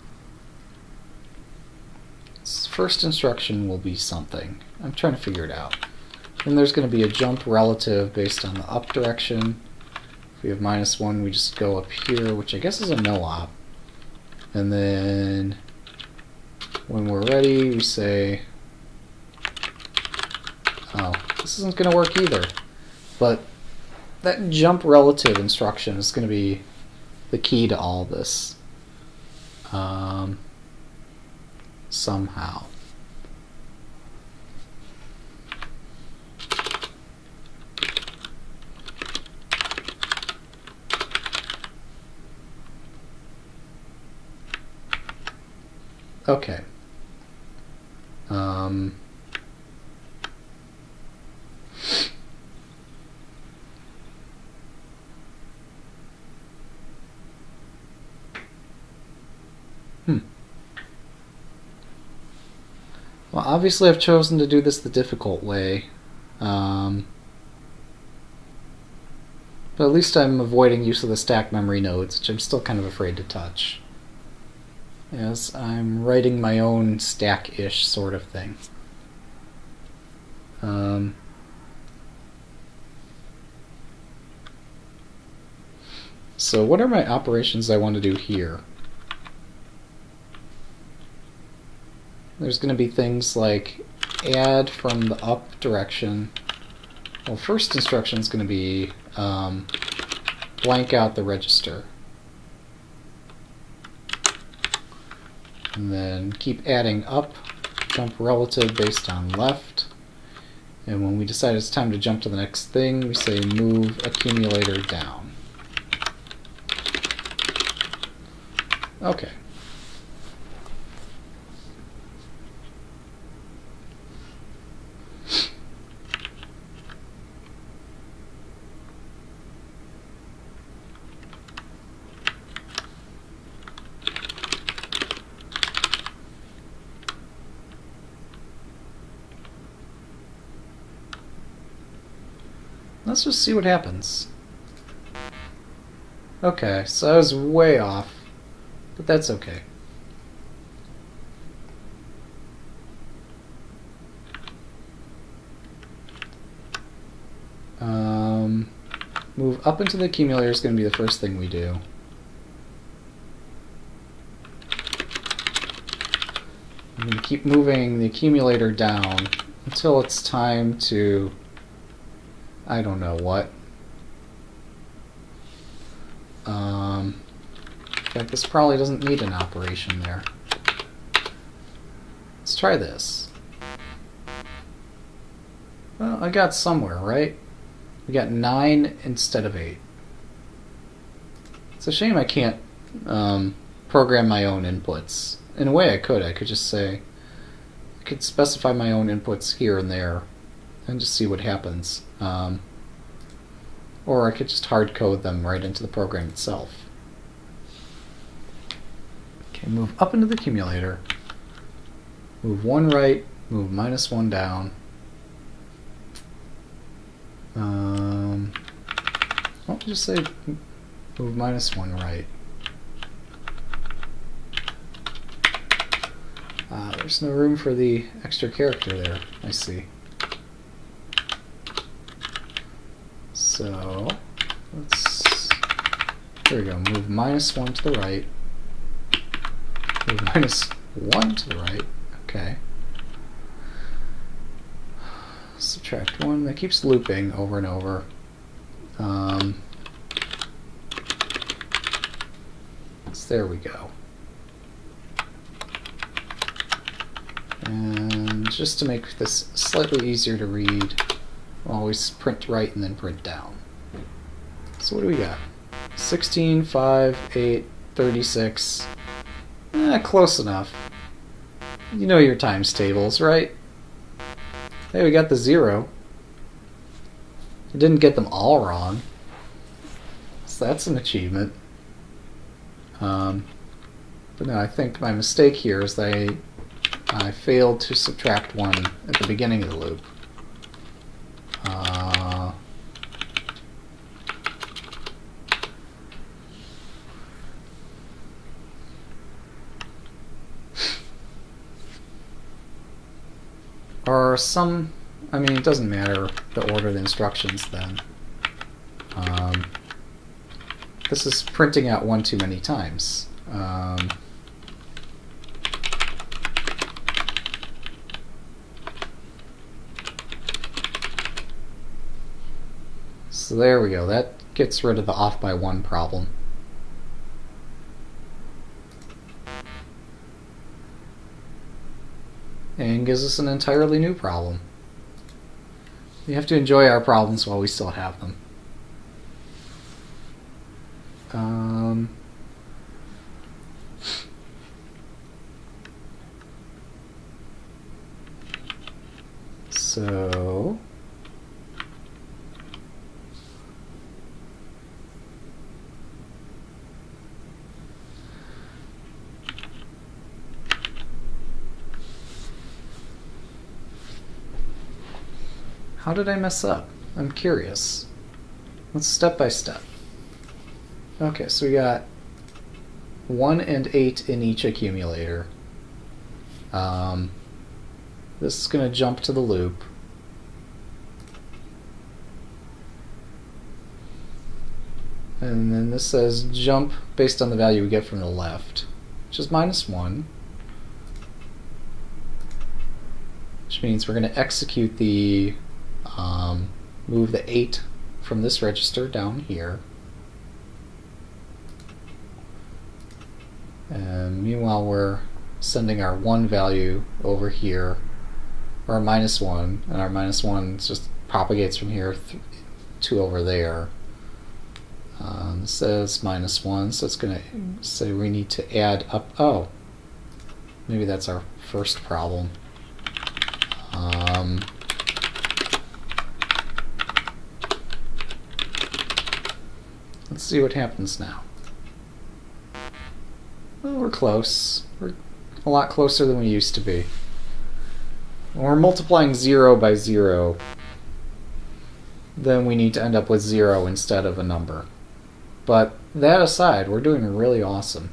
[SPEAKER 1] first instruction will be something. I'm trying to figure it out. Then there's going to be a jump relative based on the up direction. If we have minus one, we just go up here, which I guess is a no-op. And then when we're ready, we say, oh, this isn't going to work either. But that jump relative instruction is going to be the key to all this. Um, somehow. Okay. Um, hmm. Well, obviously I've chosen to do this the difficult way. Um, but at least I'm avoiding use of the stack memory nodes, which I'm still kind of afraid to touch, as I'm writing my own stack-ish sort of thing. Um, so what are my operations I want to do here? There's going to be things like add from the up direction. Well, first instruction is going to be um, blank out the register. And then keep adding up, jump relative based on left. And when we decide it's time to jump to the next thing, we say move accumulator down. Okay. Let's just see what happens. Okay, so I was way off, but that's okay. Um, move up into the accumulator is going to be the first thing we do. I'm going to keep moving the accumulator down until it's time to I don't know what. Um, in fact, this probably doesn't need an operation there. Let's try this. Well, I got somewhere, right? We got nine instead of eight. It's a shame I can't um, program my own inputs. In a way I could. I could just say, I could specify my own inputs here and there and just see what happens. Um, or I could just hard code them right into the program itself. Okay, move up into the accumulator. Move one right, move minus one down. Um, I'll just say move minus one right. Uh, there's no room for the extra character there, I see. So, let's, there we go, move minus one to the right, move minus one to the right, okay. Subtract one, that keeps looping over and over. Um, so there we go. And just to make this slightly easier to read, I'll always print right and then print down. So what do we got? sixteen, five, eight, thirty-six. Eh, close enough. You know your times tables, right? Hey, we got the zero. I didn't get them all wrong. So that's an achievement. Um, but no, I think my mistake here is that I I failed to subtract one at the beginning of the loop. Uh, or some, I mean, it doesn't matter the order of the instructions then. Um, this is printing out one too many times. Um, So there we go, that gets rid of the off by one problem. And gives us an entirely new problem. We have to enjoy our problems while we still have them. Um, so... How did I mess up? I'm curious. Let's step by step. Okay, so we got one and eight in each accumulator. Um, this is going to jump to the loop. And then this says jump based on the value we get from the left, which is minus one. Which means we're going to execute the Um, move the eight from this register down here. And meanwhile we're sending our one value over here, or our minus one, and our minus one just propagates from here th to over there. Um, it says minus one, so it's going to say we need to add up. Oh, maybe that's our first problem. Um, Let's see what happens now. Well, we're close. We're a lot closer than we used to be. When we're multiplying zero by zero, then we need to end up with zero instead of a number. But that aside, we're doing really awesome.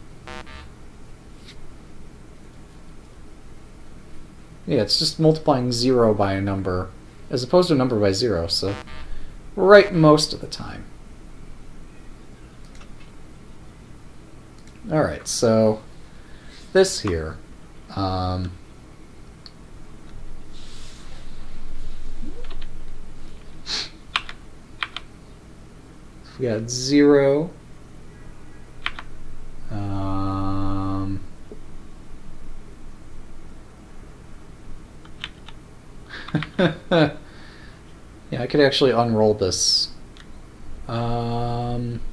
[SPEAKER 1] Yeah, it's just multiplying zero by a number as opposed to a number by zero, so we're right most of the time. Alright, so this here, um, we got zero. Um, yeah, I could actually unroll this. Um,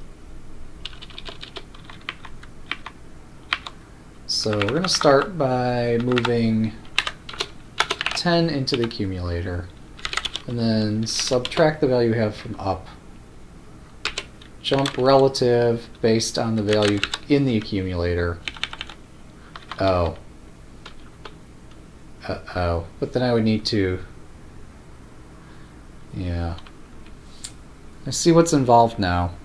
[SPEAKER 1] so we're going to start by moving ten into the accumulator, and then subtract the value you have from up. Jump relative based on the value in the accumulator. Oh. Uh-oh. But then I would need to... Yeah. I see what's involved now.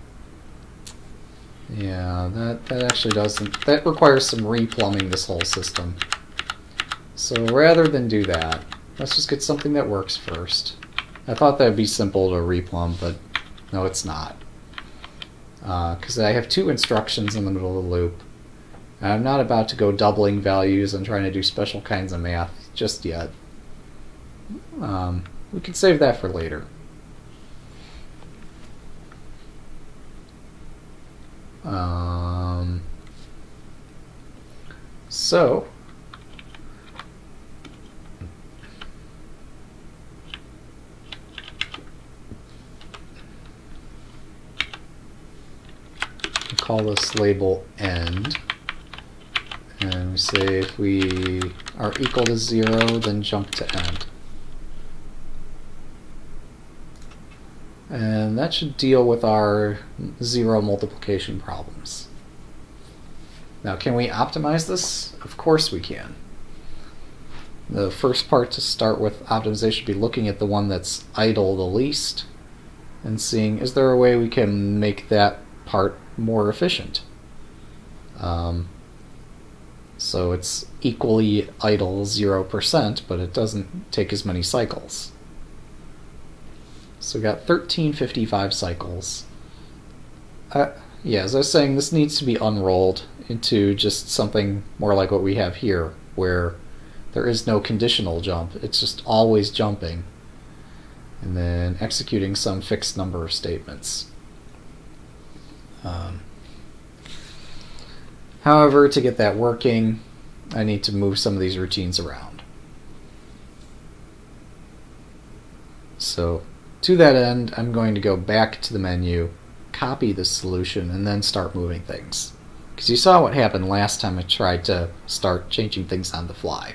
[SPEAKER 1] Yeah, that, that actually doesn't... That requires some replumbing this whole system. So rather than do that, let's just get something that works first. I thought that would be simple to replumb, but no, it's not. Because uh, I have two instructions in the middle of the loop. And I'm not about to go doubling values and trying to do special kinds of math just yet. Um, we can save that for later. Um, so, call this label end, and we say if we are equal to zero, then jump to end. And that should deal with our zero multiplication problems. Now, can we optimize this? Of course we can. The first part to start with optimization should be looking at the one that's idle the least and seeing, is there a way we can make that part more efficient? Um, so it's equally idle zero percent, but it doesn't take as many cycles. So we got thirteen fifty-five cycles. Uh, yeah, as I was saying, this needs to be unrolled into just something more like what we have here, where there is no conditional jump. It's just always jumping, and then executing some fixed number of statements. Um, however, to get that working, I need to move some of these routines around. So, to that end, I'm going to go back to the menu, copy the solution, and then start moving things. Because you saw what happened last time I tried to start changing things on the fly.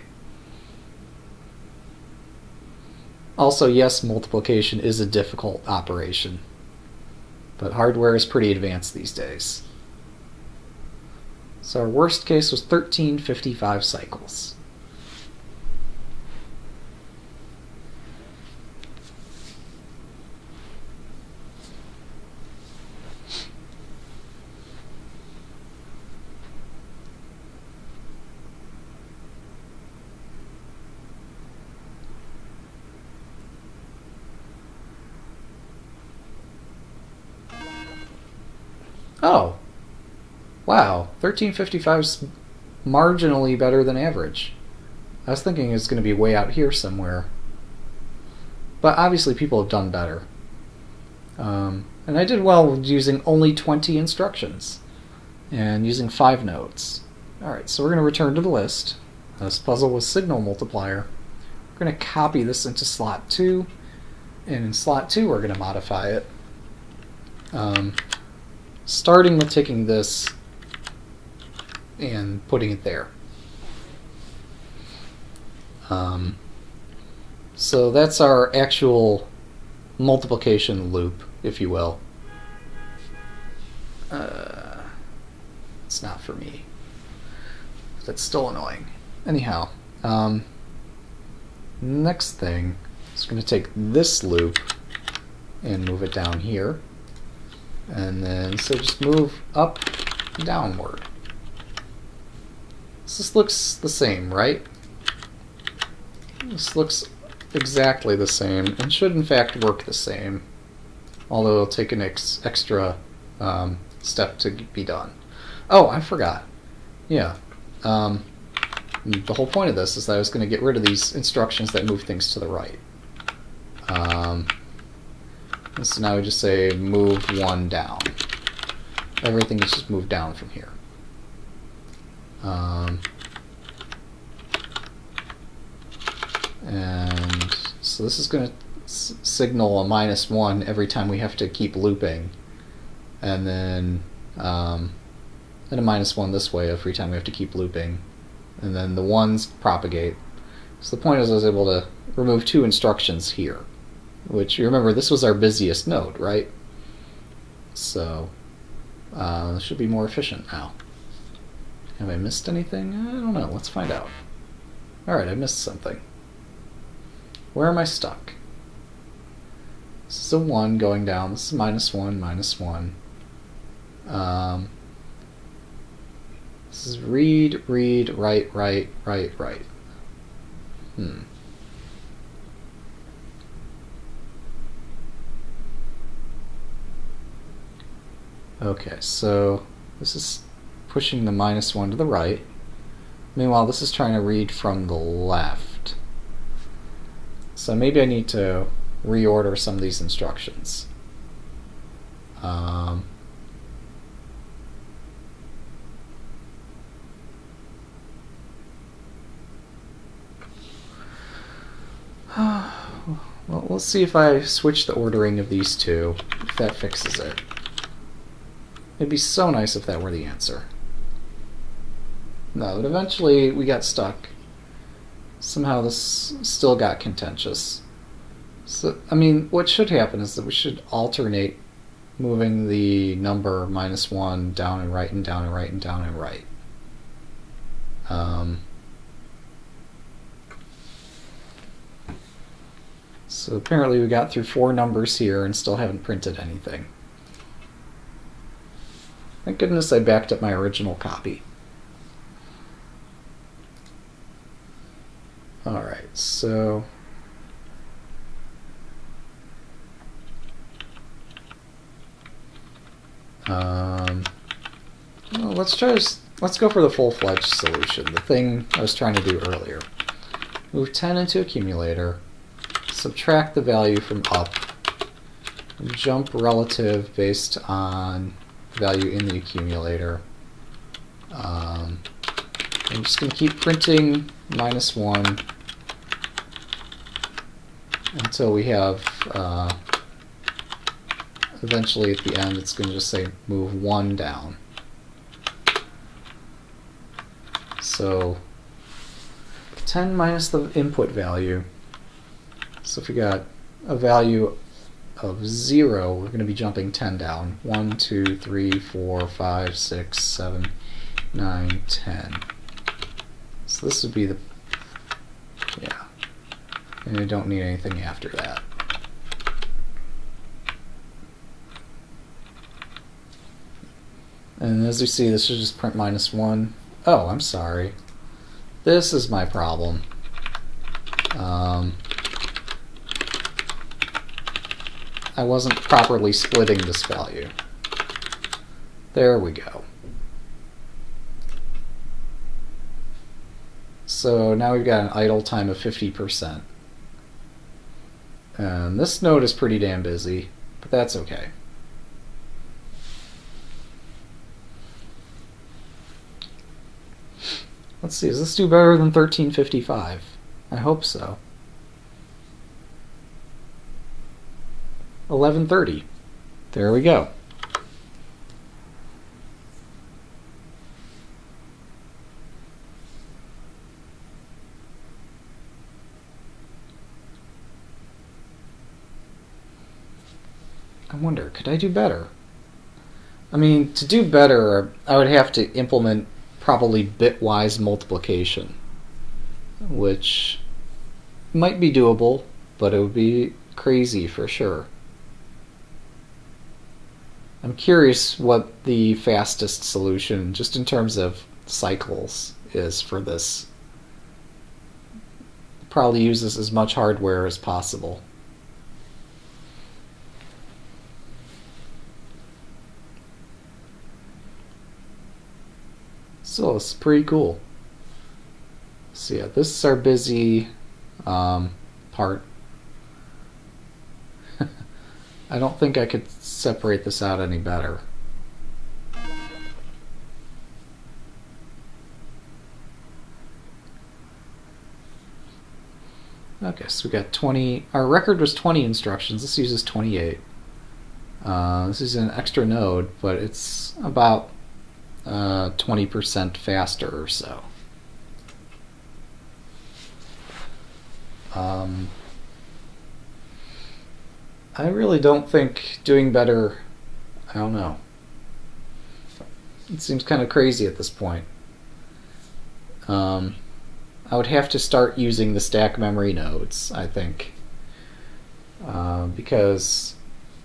[SPEAKER 1] Also, yes, multiplication is a difficult operation, but hardware is pretty advanced these days. So our worst case was thirteen fifty-five cycles. Oh, wow, thirteen fifty-five is marginally better than average. I was thinking it's going to be way out here somewhere. But obviously people have done better. Um, and I did well with using only twenty instructions and using five nodes. Alright, so we're going to return to the list. This puzzle was signal multiplier. We're going to copy this into slot two, and in slot two we're going to modify it. Um, starting with taking this and putting it there. Um, so that's our actual multiplication loop, if you will. Uh, it's not for me. That's still annoying. Anyhow, um, next thing is going to take this loop and move it down here. And then, so just move up, downward. So this looks the same, right? This looks exactly the same, and should in fact work the same, although it'll take an ex extra um, step to be done. Oh, I forgot. Yeah. Um, the whole point of this is that I was going to get rid of these instructions that move things to the right. Um, And so now we just say move one down. Everything is just moved down from here. Um, and so this is going to s signal a minus one every time we have to keep looping, and then um, and a minus one this way every time we have to keep looping, and then the ones propagate. So the point is I was able to remove two instructions here, which you remember this was our busiest node, right? So uh, this should be more efficient now. Have I missed anything? I don't know. Let's find out. Alright, I missed something. Where am I stuck? This is a one going down. This is minus one, minus one. Um, this is read, read, write, write, write, write. Hmm. Okay, so this is pushing the minus one to the right. Meanwhile, this is trying to read from the left. So maybe I need to reorder some of these instructions. Um, well, let's see if I switch the ordering of these two, if that fixes it. It'd be so nice if that were the answer. No, but eventually we got stuck. Somehow this still got contentious. So, I mean, what should happen is that we should alternate moving the number minus one down and right and down and right and down and right. Um, so apparently we got through four numbers here and still haven't printed anything. Thank goodness I backed up my original copy. Alright, so um, well, let's try to, let's go for the full-fledged solution, the thing I was trying to do earlier. Move ten into accumulator, subtract the value from up, and jump relative based on the value in the accumulator. Um, I'm just going to keep printing minus one until we have, uh, eventually at the end it's going to just say move one down. So ten minus the input value. So if we got a value of zero, we're going to be jumping ten down. one, two, three, four, five, six, seven, nine, ten. So this would be the, yeah, and I don't need anything after that. And as you see, this should just print minus one. Oh, I'm sorry. This is my problem. Um, I wasn't properly splitting this value. There we go. So now we've got an idle time of fifty percent. And this node is pretty damn busy, but that's okay. Let's see, does this do better than thirteen fifty-five? I hope so. eleven thirty. There we go. I wonder, could I do better? I mean, to do better, I would have to implement probably bitwise multiplication, which might be doable, but it would be crazy for sure. I'm curious what the fastest solution, just in terms of cycles, is for this. Probably uses as much hardware as possible. So it's pretty cool. So yeah, this is our busy um, part. I don't think I could separate this out any better. Okay, so we got twenty. Our record was twenty instructions. This uses twenty-eight. Uh, this is an extra node, but it's about uh, twenty percent faster or so. Um, I really don't think doing better, I don't know. It seems kind of crazy at this point. Um, I would have to start using the stack memory nodes, I think. Uh, because,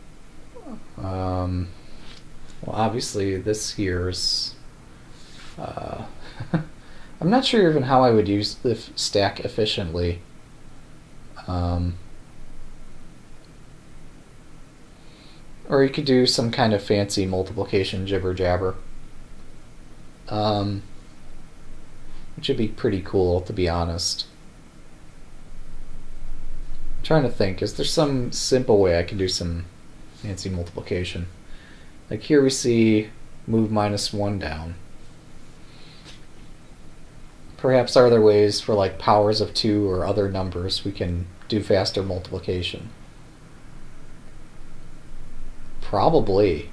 [SPEAKER 1] um, well, obviously this here's, uh, I'm not sure even how I would use the stack efficiently. Um, or you could do some kind of fancy multiplication jibber jabber, um, which would be pretty cool, to be honest. I'm trying to think, is there some simple way I can do some fancy multiplication? Like here we see move minus one down. Perhaps are there ways for like powers of two or other numbers we can do faster multiplication? Probably.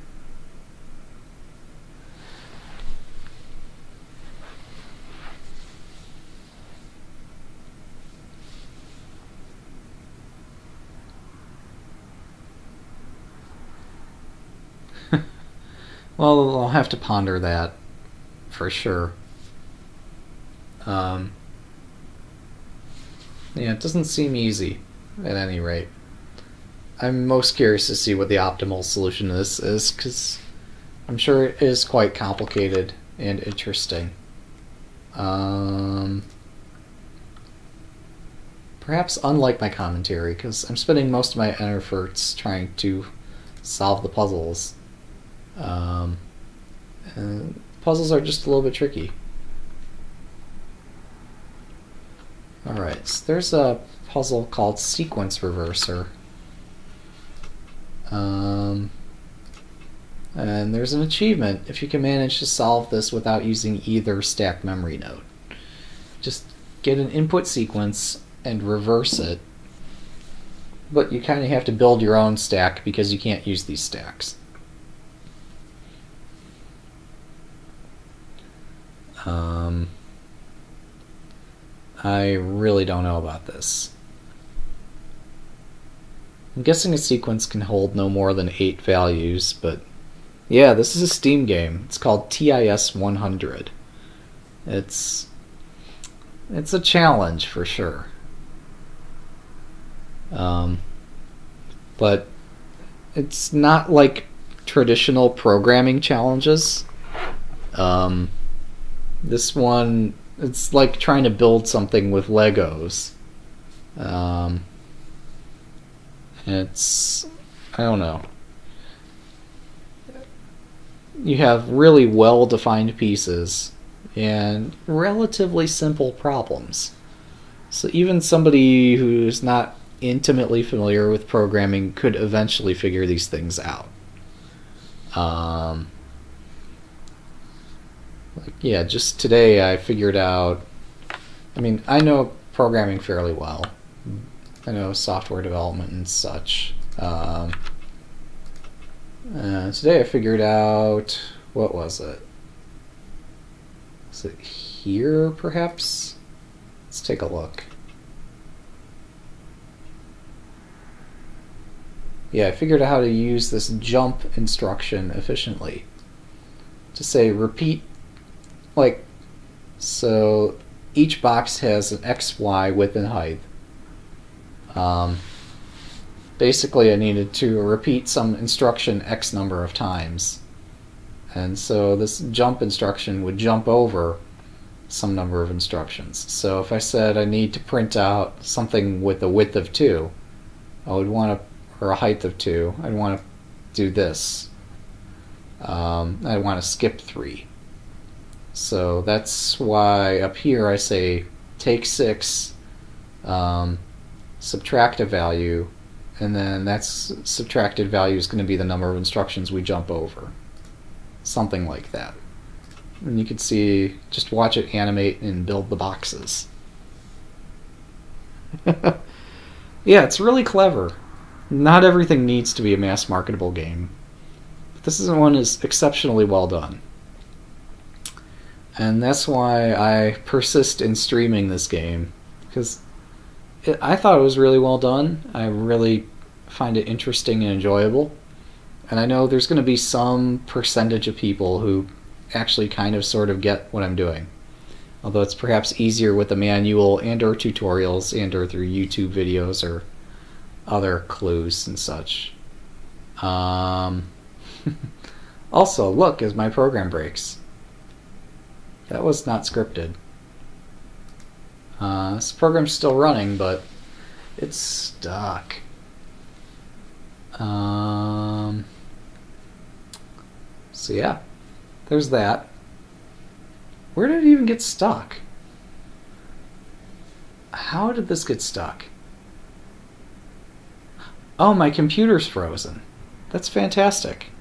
[SPEAKER 1] Well, I'll have to ponder that for sure. Um, yeah, it doesn't seem easy at any rate. I'm most curious to see what the optimal solution to this is, because I'm sure it is quite complicated and interesting. Um, perhaps unlike my commentary, because I'm spending most of my efforts trying to solve the puzzles. Um, and puzzles are just a little bit tricky. Alright, so there's a puzzle called Sequence Reverser. Um, and there's an achievement if you can manage to solve this without using either stack memory node. Just get an input sequence and reverse it, but you kind of have to build your own stack because you can't use these stacks. Um, I really don't know about this. I'm guessing a sequence can hold no more than eight values, but yeah, this is a Steam game. It's called T I S one hundred. It's it's a challenge for sure. Um, but it's not like traditional programming challenges. Um, this one, it's like trying to build something with Legos. Um, it's, I don't know. You have really well-defined pieces and relatively simple problems. So even somebody who's not intimately familiar with programming could eventually figure these things out. Um, like, yeah, just today I figured out, I mean, I know programming fairly well. I know software development and such. Um, uh, today I figured out, what was it? Is it here, perhaps? Let's take a look. Yeah, I figured out how to use this jump instruction efficiently. To say repeat, like, so each box has an X, Y, width, and height. Um, basically, I needed to repeat some instruction X number of times. And so this jump instruction would jump over some number of instructions. So if I said I need to print out something with a width of two, I would want to, or a height of two, I'd want to do this. Um, I want to skip three. So that's why up here I say take six, um, subtract a value, and then that's subtracted value is going to be the number of instructions we jump over. Something like that. And you can see, just watch it animate and build the boxes. Yeah, it's really clever. Not everything needs to be a mass marketable game. But this is one is exceptionally well done. And that's why I persist in streaming this game, because it, I thought it was really well done. I really find it interesting and enjoyable. And I know there's going to be some percentage of people who actually kind of sort of get what I'm doing. Although it's perhaps easier with the manual and or tutorials and or through YouTube videos or other clues and such. Um, also, look, as my program breaks. That was not scripted. Uh, this program's still running, but it's stuck. Um, so yeah, there's that. Where did it even get stuck? How did this get stuck? Oh, my computer's frozen. That's fantastic.